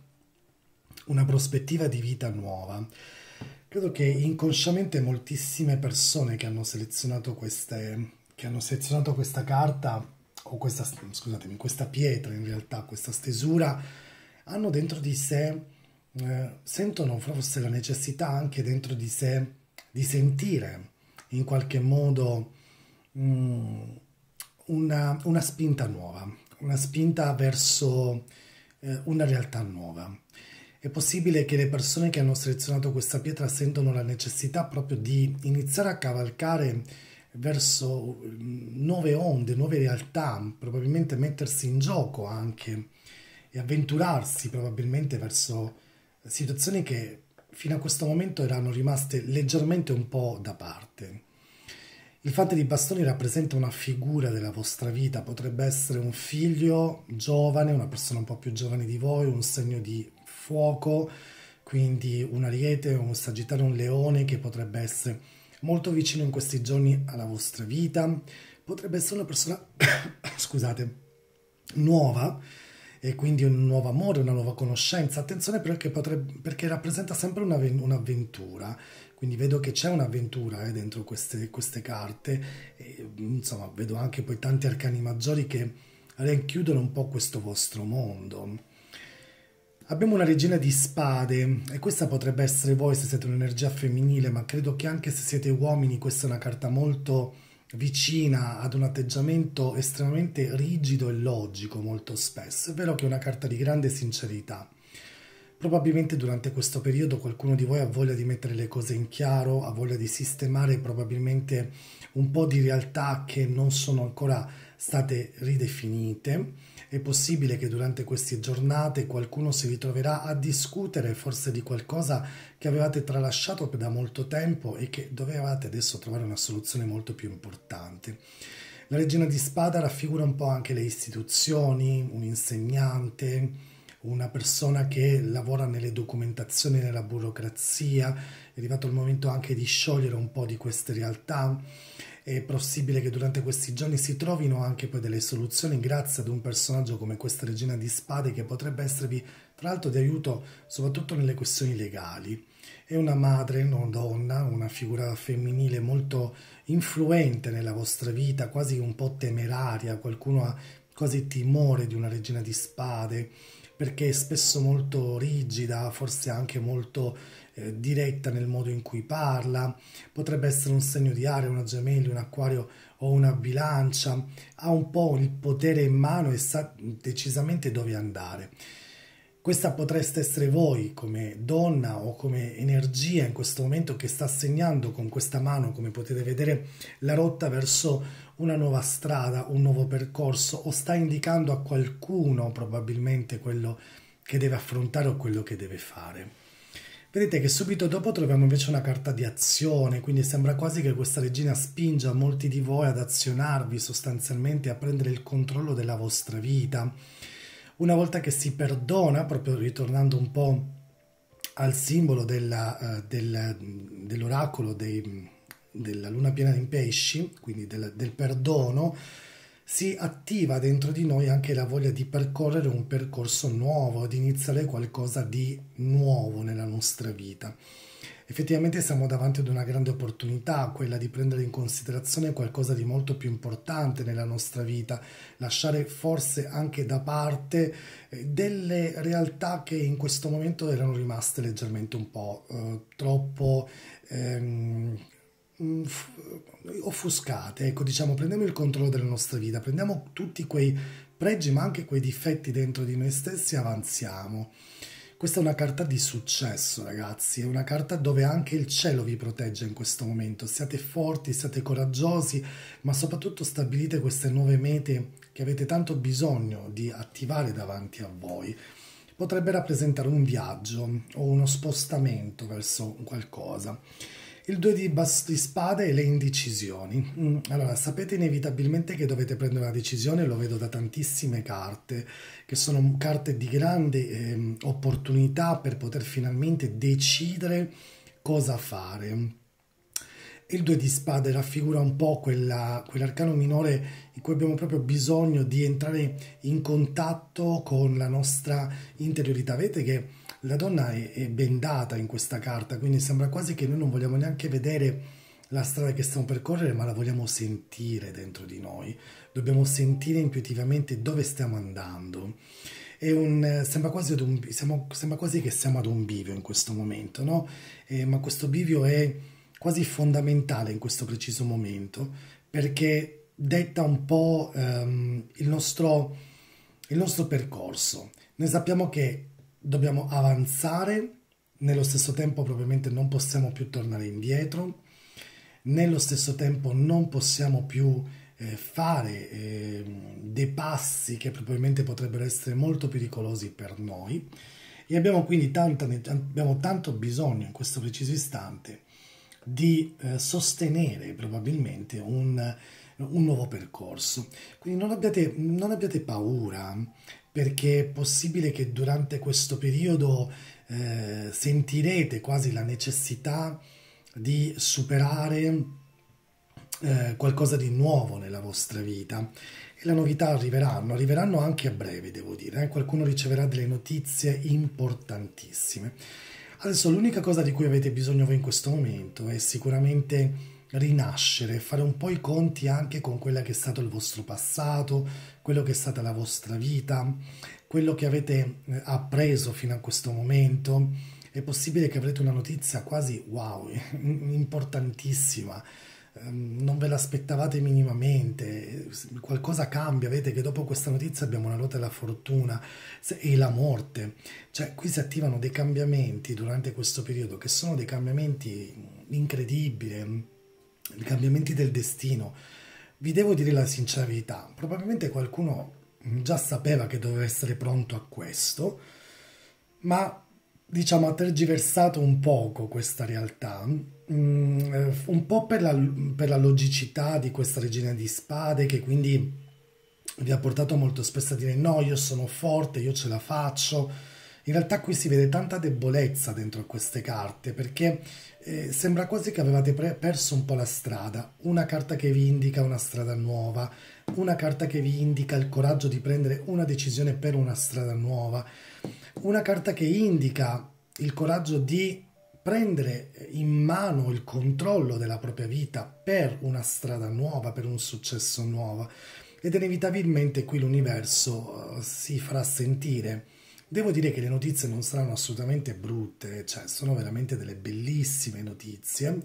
una prospettiva di vita nuova. Credo che inconsciamente moltissime persone che hanno selezionato queste, che hanno selezionato questa carta, o questa, scusatemi, questa pietra in realtà, questa stesura, hanno dentro di sé, eh, sentono forse la necessità anche dentro di sé di sentire in qualche modo mm, una, una spinta nuova, una spinta verso eh, una realtà nuova. È possibile che le persone che hanno selezionato questa pietra sentono la necessità proprio di iniziare a cavalcare verso mm, nuove onde, nuove realtà, probabilmente mettersi in gioco anche e avventurarsi probabilmente verso situazioni che fino a questo momento erano rimaste leggermente un po' da parte. Il fante di bastoni rappresenta una figura della vostra vita, potrebbe essere un figlio giovane, una persona un po' più giovane di voi, un segno di fuoco, quindi un ariete, un sagittario, un leone che potrebbe essere molto vicino in questi giorni alla vostra vita, potrebbe essere una persona, scusate, nuova e quindi un nuovo amore, una nuova conoscenza. Attenzione perché, potrebbe, perché rappresenta sempre una- un'avventura, quindi vedo che c'è un'avventura eh, dentro queste, queste carte, e, insomma vedo anche poi tanti arcani maggiori che rinchiudono un po' questo vostro mondo. Abbiamo una regina di spade e questa potrebbe essere voi se siete un'energia femminile, ma credo che anche se siete uomini questa è una carta molto vicina ad un atteggiamento estremamente rigido e logico molto spesso. È vero che è una carta di grande sincerità. Probabilmente durante questo periodo qualcuno di voi ha voglia di mettere le cose in chiaro, ha voglia di sistemare probabilmente un po' di realtà che non sono ancora state ridefinite. È possibile che durante queste giornate qualcuno si ritroverà a discutere forse di qualcosa che avevate tralasciato da molto tempo e che dovevate adesso trovare una soluzione molto più importante. La regina di spada raffigura un po' anche le istituzioni, un insegnante, una persona che lavora nelle documentazioni, nella burocrazia. È arrivato il momento anche di sciogliere un po' di queste realtà. È possibile che durante questi giorni si trovino anche poi delle soluzioni grazie ad un personaggio come questa regina di spade che potrebbe esservi tra l'altro di aiuto soprattutto nelle questioni legali. È una madre, una donna, una figura femminile molto influente nella vostra vita, quasi un po' temeraria, qualcuno ha quasi timore di una regina di spade perché è spesso molto rigida, forse anche molto eh, diretta nel modo in cui parla, potrebbe essere un segno di aria, una gemelli, un acquario o una bilancia, ha un po' il potere in mano e sa decisamente dove andare. Questa potreste essere voi come donna o come energia in questo momento che sta segnando con questa mano, come potete vedere, la rotta verso una nuova strada, un nuovo percorso, o sta indicando a qualcuno probabilmente quello che deve affrontare o quello che deve fare. Vedete che subito dopo troviamo invece una carta di azione, quindi sembra quasi che questa regina spinga molti di voi ad azionarvi sostanzialmente, a prendere il controllo della vostra vita. Una volta che si perdona, proprio ritornando un po' al simbolo della, uh, del, dell'oracolo dei, della luna piena in pesci, quindi del, del perdono, si attiva dentro di noi anche la voglia di percorrere un percorso nuovo, di iniziare qualcosa di nuovo nella nostra vita. Effettivamente siamo davanti ad una grande opportunità, quella di prendere in considerazione qualcosa di molto più importante nella nostra vita, lasciare forse anche da parte delle realtà che in questo momento erano rimaste leggermente un po' eh, troppo ehm, offuscate. Ecco, diciamo, prendiamo il controllo della nostra vita, prendiamo tutti quei pregi ma anche quei difetti dentro di noi stessi e avanziamo. Questa è una carta di successo, ragazzi, è una carta dove anche il cielo vi protegge in questo momento. Siate forti, siate coraggiosi, ma soprattutto stabilite queste nuove mete che avete tanto bisogno di attivare davanti a voi. Potrebbe rappresentare un viaggio o uno spostamento verso qualcosa. Il due di, di spade e le indecisioni. Allora, sapete inevitabilmente che dovete prendere una decisione, lo vedo da tantissime carte, che sono carte di grande eh, opportunità per poter finalmente decidere cosa fare. Il due di spade raffigura un po' quella, quell'arcano minore in cui abbiamo proprio bisogno di entrare in contatto con la nostra interiorità. Vedete che la donna è, è bendata in questa carta, quindi sembra quasi che noi non vogliamo neanche vedere la strada che stiamo percorrere, ma la vogliamo sentire dentro di noi. Dobbiamo sentire intuitivamente dove stiamo andando. È un, sembra, quasi ad un, siamo, sembra quasi che siamo ad un bivio in questo momento, no? Eh, ma questo bivio è quasi fondamentale in questo preciso momento, perché detta un po' ehm, il nostro, il nostro percorso. Noi sappiamo che dobbiamo avanzare, nello stesso tempo probabilmente non possiamo più tornare indietro, nello stesso tempo non possiamo più eh, fare eh, dei passi che probabilmente potrebbero essere molto pericolosi per noi, e abbiamo quindi tanta, abbiamo tanto bisogno in questo preciso istante di eh, sostenere probabilmente un, un nuovo percorso. Quindi non abbiate, non abbiate paura, perché è possibile che durante questo periodo eh, sentirete quasi la necessità di superare eh, qualcosa di nuovo nella vostra vita, e le novità arriveranno, arriveranno anche a breve, devo dire, eh? Qualcuno riceverà delle notizie importantissime. Adesso l'unica cosa di cui avete bisogno voi in questo momento è sicuramente rinascere, fare un po' i conti anche con quella che è stato il vostro passato, quello che è stata la vostra vita, quello che avete appreso fino a questo momento. È possibile che avrete una notizia quasi wow, importantissima, non ve l'aspettavate minimamente, qualcosa cambia, vedete che dopo questa notizia abbiamo una ruota della fortuna e la morte, cioè qui si attivano dei cambiamenti durante questo periodo che sono dei cambiamenti incredibili, i cambiamenti del destino. Vi devo dire la sincera verità, probabilmente qualcuno già sapeva che doveva essere pronto a questo, ma diciamo ha tergiversato un poco questa realtà, mm, un po' per la, per la logicità di questa regina di spade, che quindi vi ha portato molto spesso a dire no, io sono forte, io ce la faccio. In realtà qui si vede tanta debolezza dentro queste carte, perché eh, sembra quasi che avevate perso un po' la strada. Una carta che vi indica una strada nuova, una carta che vi indica il coraggio di prendere una decisione per una strada nuova, una carta che indica il coraggio di prendere in mano il controllo della propria vita per una strada nuova, per un successo nuovo. Ed inevitabilmente qui l'universo uh, si farà sentire. Devo dire che le notizie non saranno assolutamente brutte, cioè sono veramente delle bellissime notizie,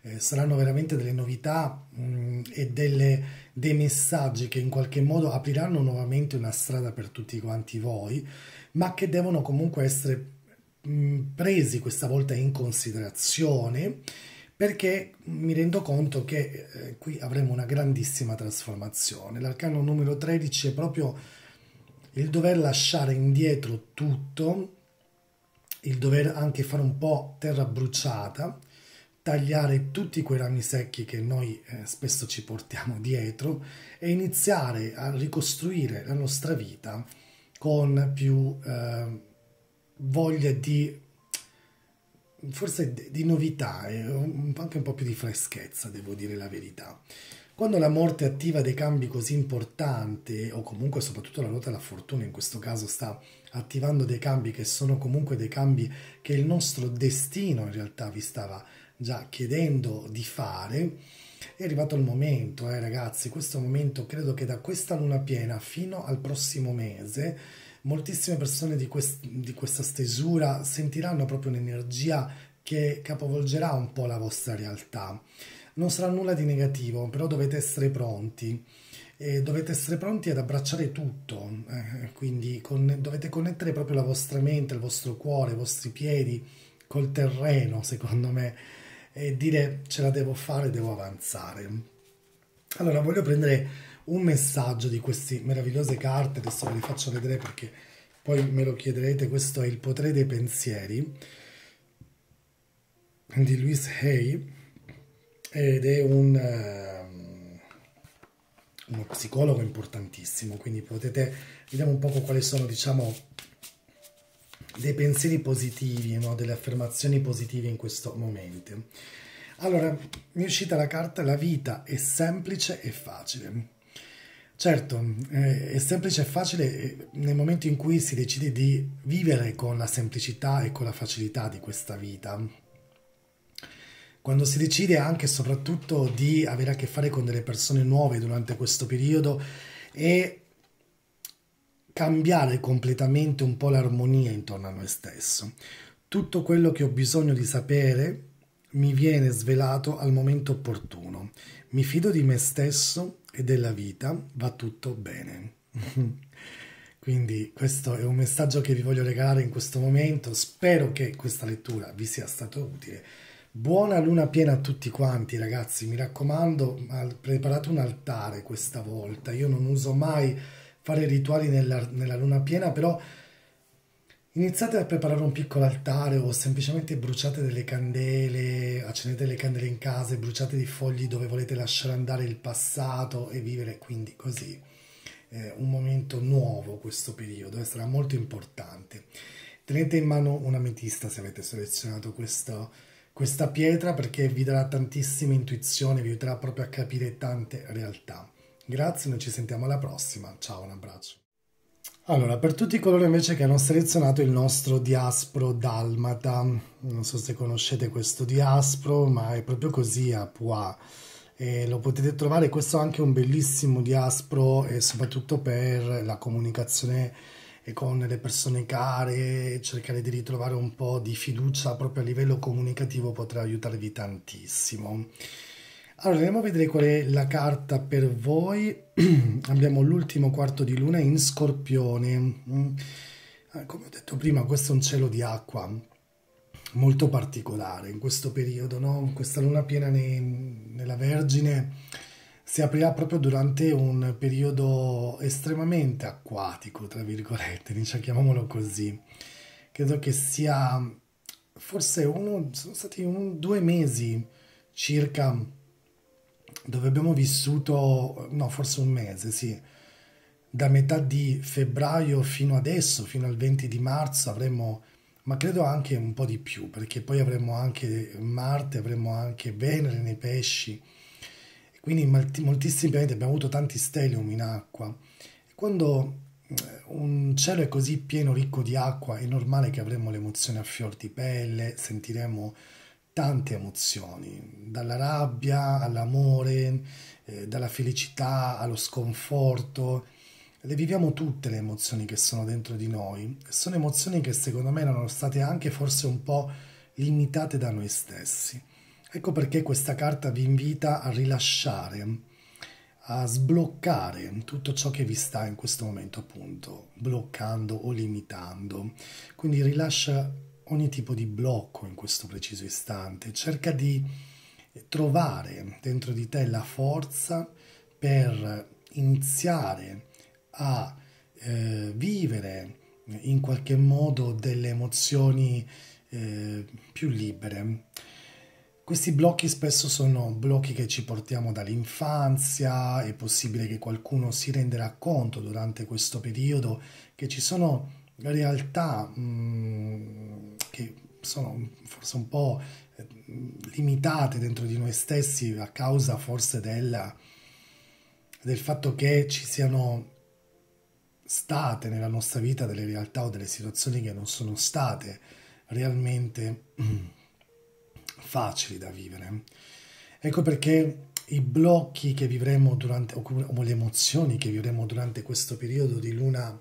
eh, saranno veramente delle novità mh, e delle, dei messaggi che in qualche modo apriranno nuovamente una strada per tutti quanti voi, ma che devono comunque essere mh, presi questa volta in considerazione, perché mi rendo conto che eh, qui avremo una grandissima trasformazione. L'arcano numero tredici è proprio il dover lasciare indietro tutto, il dover anche fare un po' terra bruciata, tagliare tutti quei rami secchi che noi eh, spesso ci portiamo dietro e iniziare a ricostruire la nostra vita con più eh, voglia di forse di di novità e un- anche un po' più di freschezza, devo dire la verità. Quando la morte attiva dei cambi così importanti, o comunque soprattutto la ruota della fortuna in questo caso sta attivando dei cambi che sono comunque dei cambi che il nostro destino in realtà vi stava già chiedendo di fare, è arrivato il momento, eh, ragazzi, questo momento credo che da questa luna piena fino al prossimo mese moltissime persone di, quest- di questa stesura sentiranno proprio un'energia che capovolgerà un po' la vostra realtà. Non sarà nulla di negativo, però dovete essere pronti. E dovete essere pronti ad abbracciare tutto, eh, quindi con- dovete connettere proprio la vostra mente, il vostro cuore, i vostri piedi col terreno, secondo me, e dire ce la devo fare, devo avanzare. Allora, voglio prendere un messaggio di queste meravigliose carte, adesso ve le faccio vedere perché poi me lo chiederete, questo è il potere dei pensieri di Louise Hay ed è un, ehm, uno psicologo importantissimo, quindi potete, vediamo un po' quali sono, diciamo, dei pensieri positivi, no? Delle affermazioni positive in questo momento. Allora, mi è uscita la carta La vita è semplice e facile. Certo, eh, è semplice e facile eh, nel momento in cui si decide di vivere con la semplicità e con la facilità di questa vita. Quando si decide anche e soprattutto di avere a che fare con delle persone nuove durante questo periodo e cambiare completamente un po' l'armonia intorno a noi stesso. Tutto quello che ho bisogno di sapere mi viene svelato al momento opportuno. Mi fido di me stesso e della vita, va tutto bene. Quindi questo è un messaggio che vi voglio regalare in questo momento. Spero che questa lettura vi sia stata utile. Buona luna piena a tutti quanti, ragazzi. Mi raccomando, al- preparate un altare questa volta. Io non uso mai fare rituali nella, nella luna piena, però iniziate a preparare un piccolo altare o semplicemente bruciate delle candele, accendete le candele in casa e bruciate dei fogli dove volete lasciare andare il passato e vivere quindi così eh, un momento nuovo questo periodo, eh, sarà molto importante. Tenete in mano un'ametista se avete selezionato questo- questa pietra perché vi darà tantissime intuizioni, vi aiuterà proprio a capire tante realtà. Grazie, noi ci sentiamo alla prossima. Ciao, un abbraccio. Allora, per tutti coloro invece che hanno selezionato il nostro diaspro dalmata, non so se conoscete questo diaspro, ma è proprio così a Pua. E lo potete trovare, questo è anche un bellissimo diaspro e soprattutto per la comunicazione e con le persone care, cercare di ritrovare un po' di fiducia proprio a livello comunicativo potrà aiutarvi tantissimo. Allora, andiamo a vedere qual è la carta per voi. Abbiamo l'ultimo quarto di luna in Scorpione. Mm. Eh, Come ho detto prima, questo è un cielo di acqua molto particolare in questo periodo, no? Questa luna piena ne- nella Vergine si aprirà proprio durante un periodo estremamente acquatico, tra virgolette, diciamo, chiamiamolo così. Credo che sia forse uno, sono stati un- due mesi circa dove abbiamo vissuto, no, forse un mese, sì, da metà di febbraio fino adesso, fino al venti di marzo avremo, ma credo anche un po' di più, perché poi avremo anche Marte, avremo anche Venere nei pesci, e quindi molti- moltissimi pianeti, abbiamo avuto tanti stellium in acqua. E quando eh, un cielo è così pieno, ricco di acqua, è normale che avremo le emozioni a fior di pelle, sentiremo tante emozioni, dalla rabbia all'amore, eh, dalla felicità allo sconforto. Le viviamo tutte le emozioni che sono dentro di noi. Sono emozioni che secondo me erano state anche forse un po' limitate da noi stessi. Ecco perché questa carta vi invita a rilasciare, a sbloccare tutto ciò che vi sta in questo momento, appunto, bloccando o limitando. Quindi rilascia ogni tipo di blocco in questo preciso istante. Cerca di trovare dentro di te la forza per iniziare a eh, vivere in qualche modo delle emozioni eh, più libere. Questi blocchi spesso sono blocchi che ci portiamo dall'infanzia, è possibile che qualcuno si renderà conto durante questo periodo che ci sono realtà mh, che sono forse un po' eh, limitate dentro di noi stessi a causa forse della, del fatto che ci siano state nella nostra vita delle realtà o delle situazioni che non sono state realmente facili da vivere. Ecco perché i blocchi che vivremo durante, o le emozioni che vivremo durante questo periodo di luna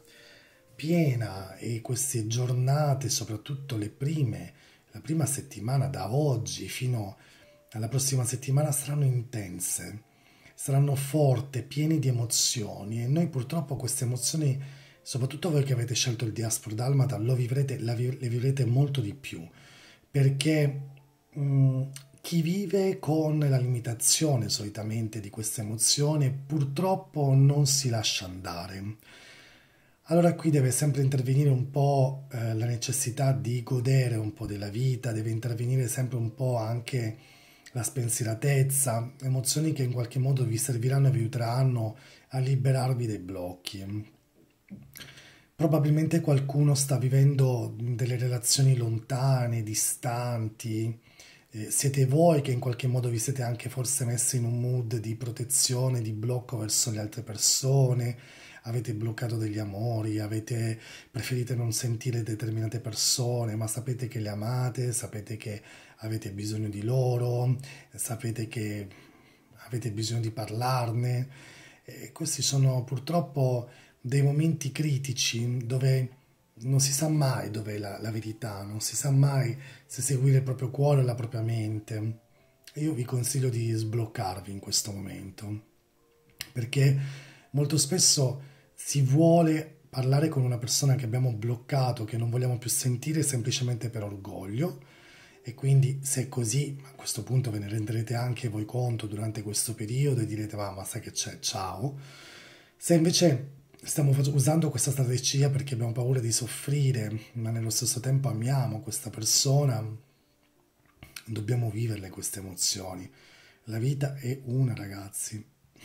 piena e queste giornate, soprattutto le prime, la prima settimana da oggi fino alla prossima settimana saranno intense, saranno forti, pieni di emozioni e noi purtroppo queste emozioni, soprattutto voi che avete scelto il Diaspora Dalmata, lo vivrete, la vi- le vivrete molto di più perché mh, chi vive con la limitazione solitamente di questa emozione purtroppo non si lascia andare. Allora qui deve sempre intervenire un po' eh, la necessità di godere un po' della vita, deve intervenire sempre un po' anche la spensieratezza, emozioni che in qualche modo vi serviranno e vi aiuteranno a liberarvi dai blocchi. Probabilmente qualcuno sta vivendo delle relazioni lontane, distanti, eh, siete voi che in qualche modo vi siete anche forse messi in un mood di protezione, di blocco verso le altre persone, avete bloccato degli amori, avete preferite non sentire determinate persone, ma sapete che le amate, sapete che avete bisogno di loro, sapete che avete bisogno di parlarne. E questi sono purtroppo dei momenti critici dove non si sa mai dov'è la, la verità, non si sa mai se seguire il proprio cuore o la propria mente. E io vi consiglio di sbloccarvi in questo momento, perché molto spesso si vuole parlare con una persona che abbiamo bloccato, che non vogliamo più sentire semplicemente per orgoglio. E quindi se è così, a questo punto ve ne renderete anche voi conto durante questo periodo e direte, ma, ma sai che c'è, ciao. Se invece stiamo fac- usando questa strategia perché abbiamo paura di soffrire, ma nello stesso tempo amiamo questa persona, dobbiamo viverle queste emozioni. La vita è una, ragazzi.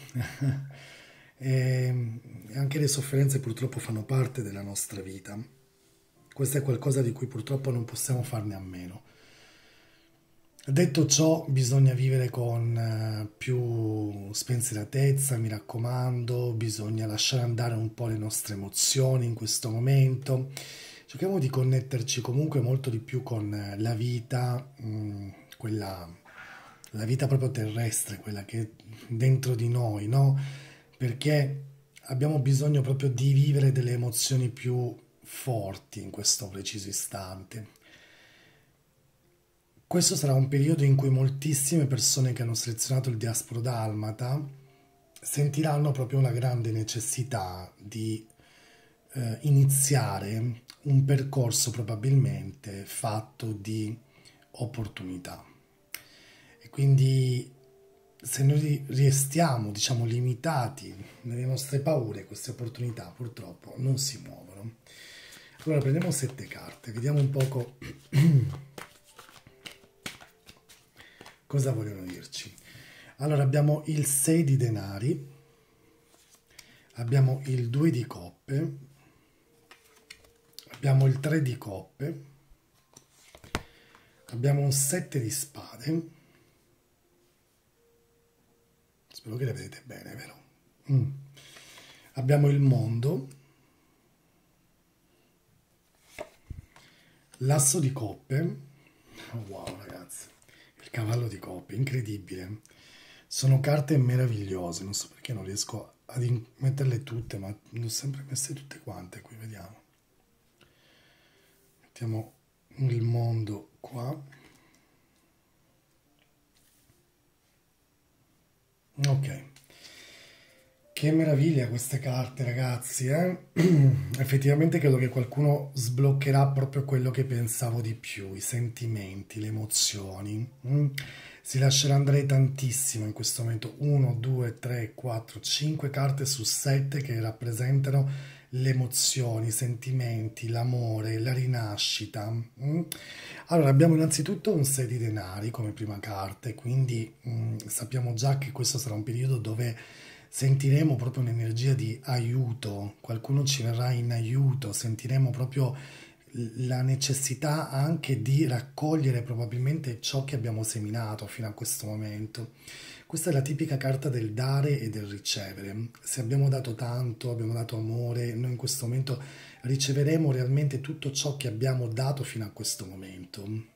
E anche le sofferenze purtroppo fanno parte della nostra vita. Questo è qualcosa di cui purtroppo non possiamo farne a meno. Detto ciò, bisogna vivere con eh, più spensieratezza, mi raccomando, bisogna lasciare andare un po' le nostre emozioni in questo momento. Cerchiamo di connetterci comunque molto di più con eh, la vita, mh, quella, la vita proprio terrestre, quella che è dentro di noi, no? Perché abbiamo bisogno proprio di vivere delle emozioni più forti in questo preciso istante. Questo sarà un periodo in cui moltissime persone che hanno selezionato il Diaspora Dalmata sentiranno proprio una grande necessità di eh, iniziare un percorso probabilmente fatto di opportunità. E quindi se noi restiamo, diciamo, limitati nelle nostre paure, queste opportunità purtroppo non si muovono. Allora prendiamo sette carte, vediamo un poco cosa vogliono dirci. Allora abbiamo il sei di denari, abbiamo il due di coppe, abbiamo il tre di coppe, abbiamo un sette di spade. Spero che le vedete bene, vero? Mm. Abbiamo il mondo, l'asso di coppe. Oh, wow, ragazzi, il cavallo di coppe, incredibile. Sono carte meravigliose, non so perché non riesco a metterle tutte, ma le ho sempre messe tutte quante qui, vediamo. Mettiamo il mondo qua. Che meraviglia queste carte, ragazzi, eh? Effettivamente credo che qualcuno sbloccherà proprio quello che pensavo di più, i sentimenti, le emozioni. mm? Si lascerà andare tantissimo in questo momento. uno, due, tre, quattro, cinque carte su sette che rappresentano le emozioni, i sentimenti, l'amore, la rinascita. mm? Allora, abbiamo innanzitutto un sei di denari come prima carta, e quindi mm, sappiamo già che questo sarà un periodo dove sentiremo proprio un'energia di aiuto, qualcuno ci verrà in aiuto, sentiremo proprio la necessità anche di raccogliere probabilmente ciò che abbiamo seminato fino a questo momento. Questa è la tipica carta del dare e del ricevere. Se abbiamo dato tanto, abbiamo dato amore, noi in questo momento riceveremo realmente tutto ciò che abbiamo dato fino a questo momento.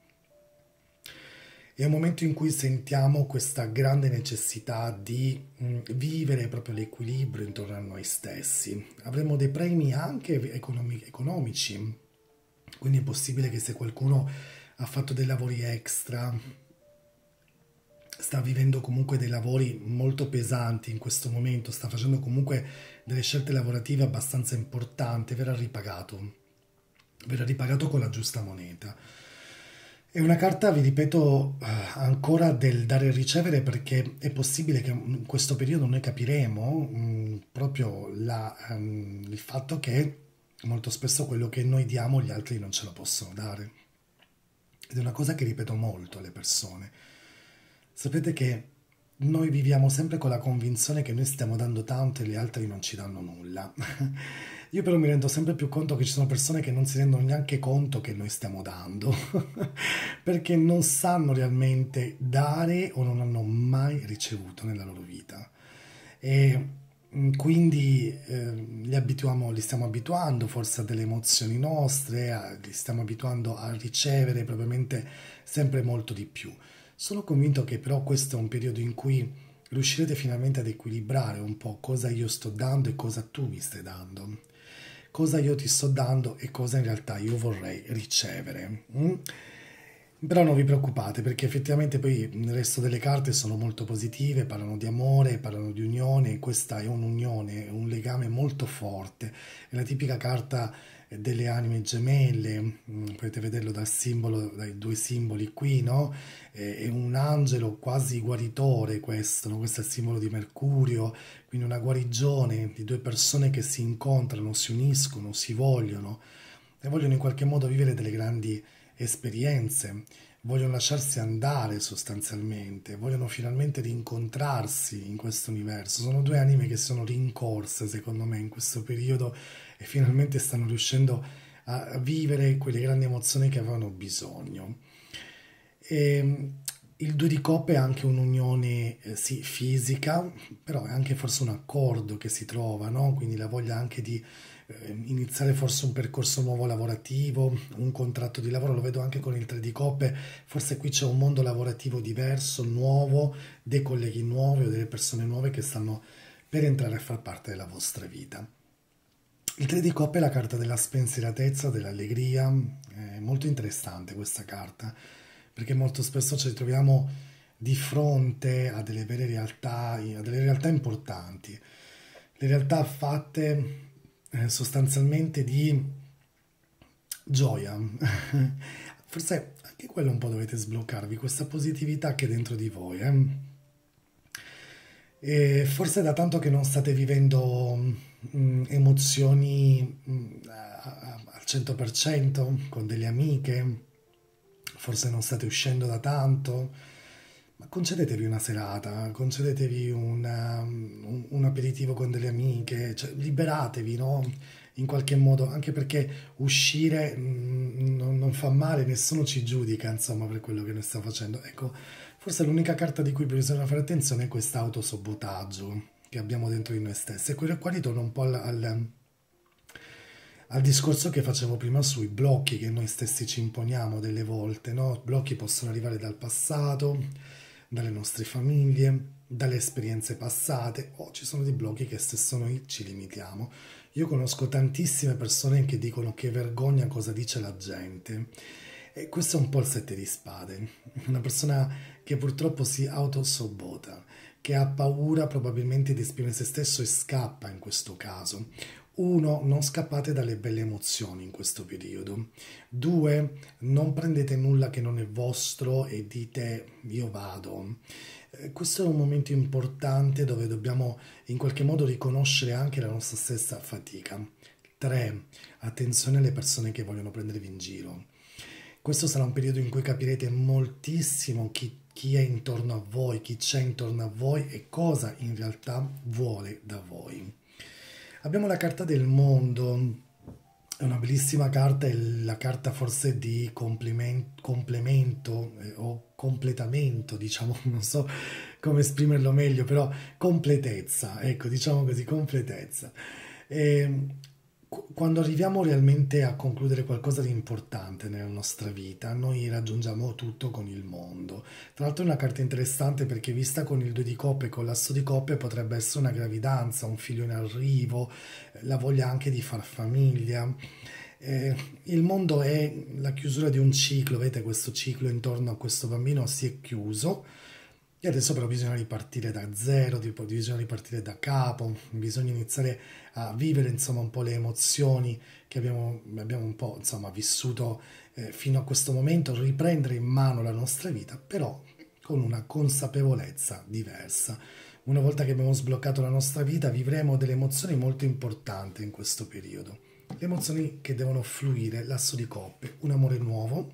È un momento in cui sentiamo questa grande necessità di mh, vivere proprio l'equilibrio intorno a noi stessi. Avremo dei premi anche economi- economici, quindi è possibile che se qualcuno ha fatto dei lavori extra, sta vivendo comunque dei lavori molto pesanti in questo momento, sta facendo comunque delle scelte lavorative abbastanza importanti, verrà ripagato, verrà ripagato con la giusta moneta. È una carta, vi ripeto, eh, ancora del dare e ricevere, perché è possibile che in questo periodo noi capiremo mh, proprio la, ehm, il fatto che molto spesso quello che noi diamo gli altri non ce lo possono dare. Ed è una cosa che ripeto molto alle persone. Sapete che noi viviamo sempre con la convinzione che noi stiamo dando tanto e gli altri non ci danno nulla. Io però mi rendo sempre più conto che ci sono persone che non si rendono neanche conto che noi stiamo dando, perché non sanno realmente dare o non hanno mai ricevuto nella loro vita. E mm, quindi eh, li abituiamo, li stiamo abituando forse a delle emozioni nostre, a- li stiamo abituando a ricevere probabilmente sempre molto di più. Sono convinto che però questo è un periodo in cui riuscirete finalmente ad equilibrare un po' cosa io sto dando e cosa tu mi stai dando, cosa io ti sto dando e cosa in realtà io vorrei ricevere. mm? Però non vi preoccupate, perché effettivamente poi il resto delle carte sono molto positive, parlano di amore, parlano di unione, questa è un'unione, è un legame molto forte, è la tipica carta eh, delle anime gemelle, mm, potete vederlo dal simbolo, dai due simboli qui, no? È è un angelo quasi guaritore questo, no? Questo è il simbolo di Mercurio, quindi una guarigione di due persone che si incontrano, si uniscono, si vogliono e vogliono in qualche modo vivere delle grandi esperienze, vogliono lasciarsi andare sostanzialmente, vogliono finalmente rincontrarsi in questo universo. Sono due anime che sono rincorse, secondo me, in questo periodo e finalmente stanno riuscendo a vivere quelle grandi emozioni che avevano bisogno. E, il due di coppe è anche un'unione, eh, sì, fisica, però è anche forse un accordo che si trova, no? Quindi la voglia anche di eh, iniziare forse un percorso nuovo lavorativo, un contratto di lavoro, lo vedo anche con il tre di coppe, forse qui c'è un mondo lavorativo diverso, nuovo, dei colleghi nuovi o delle persone nuove che stanno per entrare a far parte della vostra vita. Il tre di coppe è la carta della spensieratezza, dell'allegria, è molto interessante questa carta, perché molto spesso ci ritroviamo di fronte a delle vere realtà, a delle realtà importanti, le realtà fatte eh, sostanzialmente di gioia. Forse anche quello un po' dovete sbloccarvi, questa positività che è dentro di voi. eh. E forse è da tanto che non state vivendo mm, emozioni mm, a- a- al cento per cento con delle amiche, forse non state uscendo da tanto, ma concedetevi una serata, concedetevi una- un, un aperitivo con delle amiche, cioè liberatevi, no? In qualche modo, anche perché uscire mm, non, non fa male, nessuno ci giudica, insomma, per quello che noi stiamo facendo. Ecco, forse l'unica carta di cui bisogna fare attenzione è questo autosabotaggio che abbiamo dentro di noi stessi. E quello qua ritorna un po' al, al- al discorso che facevo prima sui blocchi che noi stessi ci imponiamo delle volte, no? Blocchi possono arrivare dal passato, dalle nostre famiglie, dalle esperienze passate, o ci sono dei blocchi che stesso noi ci limitiamo. Io conosco tantissime persone che dicono che vergogna cosa dice la gente. E questo è un po' il sette di spade, una persona che purtroppo si autosabota, che ha paura probabilmente di esprimere se stesso e scappa in questo caso. Uno, non scappate dalle belle emozioni in questo periodo. Due, non prendete nulla che non è vostro e dite io vado. Eh, Questo è un momento importante dove dobbiamo in qualche modo riconoscere anche la nostra stessa fatica. tre. Attenzione alle persone che vogliono prendervi in giro. Questo sarà un periodo in cui capirete moltissimo chi, chi è intorno a voi, chi c'è intorno a voi e cosa in realtà vuole da voi. Abbiamo la carta del mondo, è una bellissima carta, è la carta forse di complemen- complemento eh, o completamento, diciamo, non so come esprimerlo meglio, però completezza, ecco, diciamo così, completezza. E, qu- quando arriviamo realmente a concludere qualcosa di importante nella nostra vita, noi raggiungiamo tutto con il mondo. Tra l'altro è una carta interessante perché vista con il due di coppe e con l'asso di coppe potrebbe essere una gravidanza, un figlio in arrivo, eh, la voglia anche di far famiglia. Eh, il mondo è la chiusura di un ciclo, vedete questo ciclo intorno a questo bambino si è chiuso e adesso però bisogna ripartire da zero, tipo, bisogna ripartire da capo, bisogna iniziare a vivere insomma un po' le emozioni che abbiamo, abbiamo un po' insomma vissuto eh, fino a questo momento, riprendere in mano la nostra vita, però con una consapevolezza diversa. Una volta che abbiamo sbloccato la nostra vita, vivremo delle emozioni molto importanti in questo periodo. Le emozioni che devono fluire, l'asso di coppe, un amore nuovo.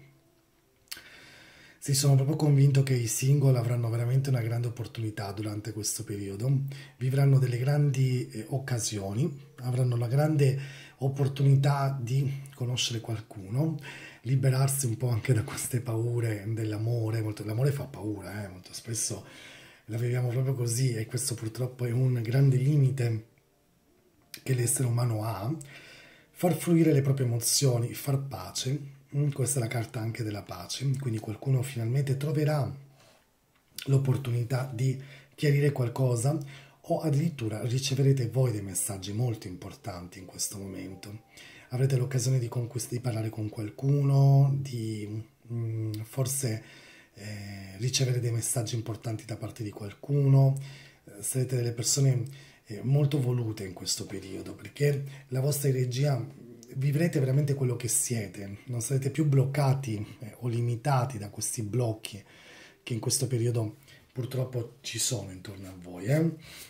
Sì, sono proprio convinto che i single avranno veramente una grande opportunità durante questo periodo, vivranno delle grandi eh, occasioni, avranno la grande opportunità di conoscere qualcuno, liberarsi un po' anche da queste paure dell'amore. Molto- l'amore fa paura, eh, molto spesso la viviamo proprio così e questo purtroppo è un grande limite che l'essere umano ha, far fluire le proprie emozioni, far pace. Mm, Questa è la carta anche della pace, quindi qualcuno finalmente troverà l'opportunità di chiarire qualcosa o addirittura riceverete voi dei messaggi molto importanti in questo momento. Avrete l'occasione di, conquist- di parlare con qualcuno, di mm, forse eh, ricevere dei messaggi importanti da parte di qualcuno. Eh, sarete delle persone eh, molto volute in questo periodo perché la vostra energia vivrete veramente quello che siete, non sarete più bloccati eh, o limitati da questi blocchi che in questo periodo purtroppo ci sono intorno a voi. eh.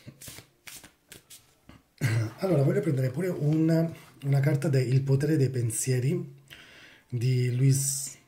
Allora, voglio prendere pure un- una carta del potere dei pensieri di Louise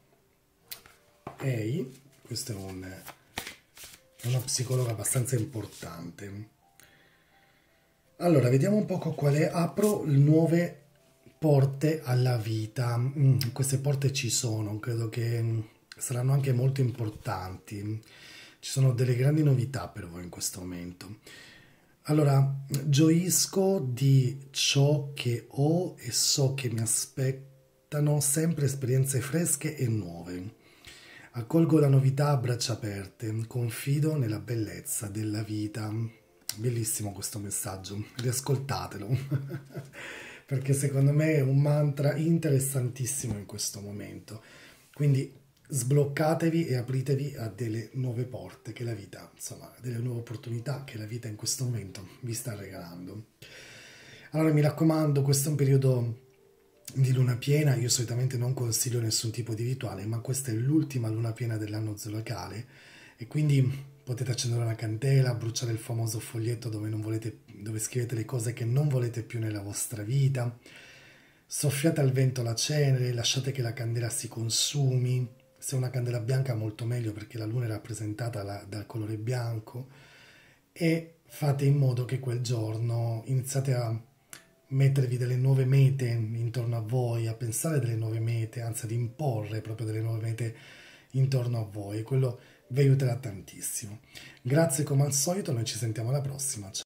Hay. Questo è un, è una psicologa abbastanza importante. Allora, vediamo un poco qual è. Apro nuove porte alla vita. Mm, queste porte ci sono, credo che mm, saranno anche molto importanti. Ci sono delle grandi novità per voi in questo momento. Allora, gioisco di ciò che ho e so che mi aspettano sempre esperienze fresche e nuove. Accolgo la novità a braccia aperte, confido nella bellezza della vita. Bellissimo questo messaggio, riascoltatelo, perché secondo me è un mantra interessantissimo in questo momento. Quindi sbloccatevi e apritevi a delle nuove porte che la vita, insomma, delle nuove opportunità che la vita in questo momento vi sta regalando. Allora mi raccomando, questo è un periodo di luna piena, io solitamente non consiglio nessun tipo di rituale, ma questa è l'ultima luna piena dell'anno zodiacale e quindi potete accendere una candela, bruciare il famoso foglietto dove, non volete, dove scrivete le cose che non volete più nella vostra vita, soffiate al vento la cenere, lasciate che la candela si consumi, se è una candela bianca molto meglio perché la luna è rappresentata la- dal colore bianco e fate in modo che quel giorno iniziate a mettervi delle nuove mete intorno a voi, a pensare delle nuove mete, anzi ad imporre proprio delle nuove mete intorno a voi. Quello vi aiuterà tantissimo. Grazie come al solito, noi ci sentiamo alla prossima. Ciao.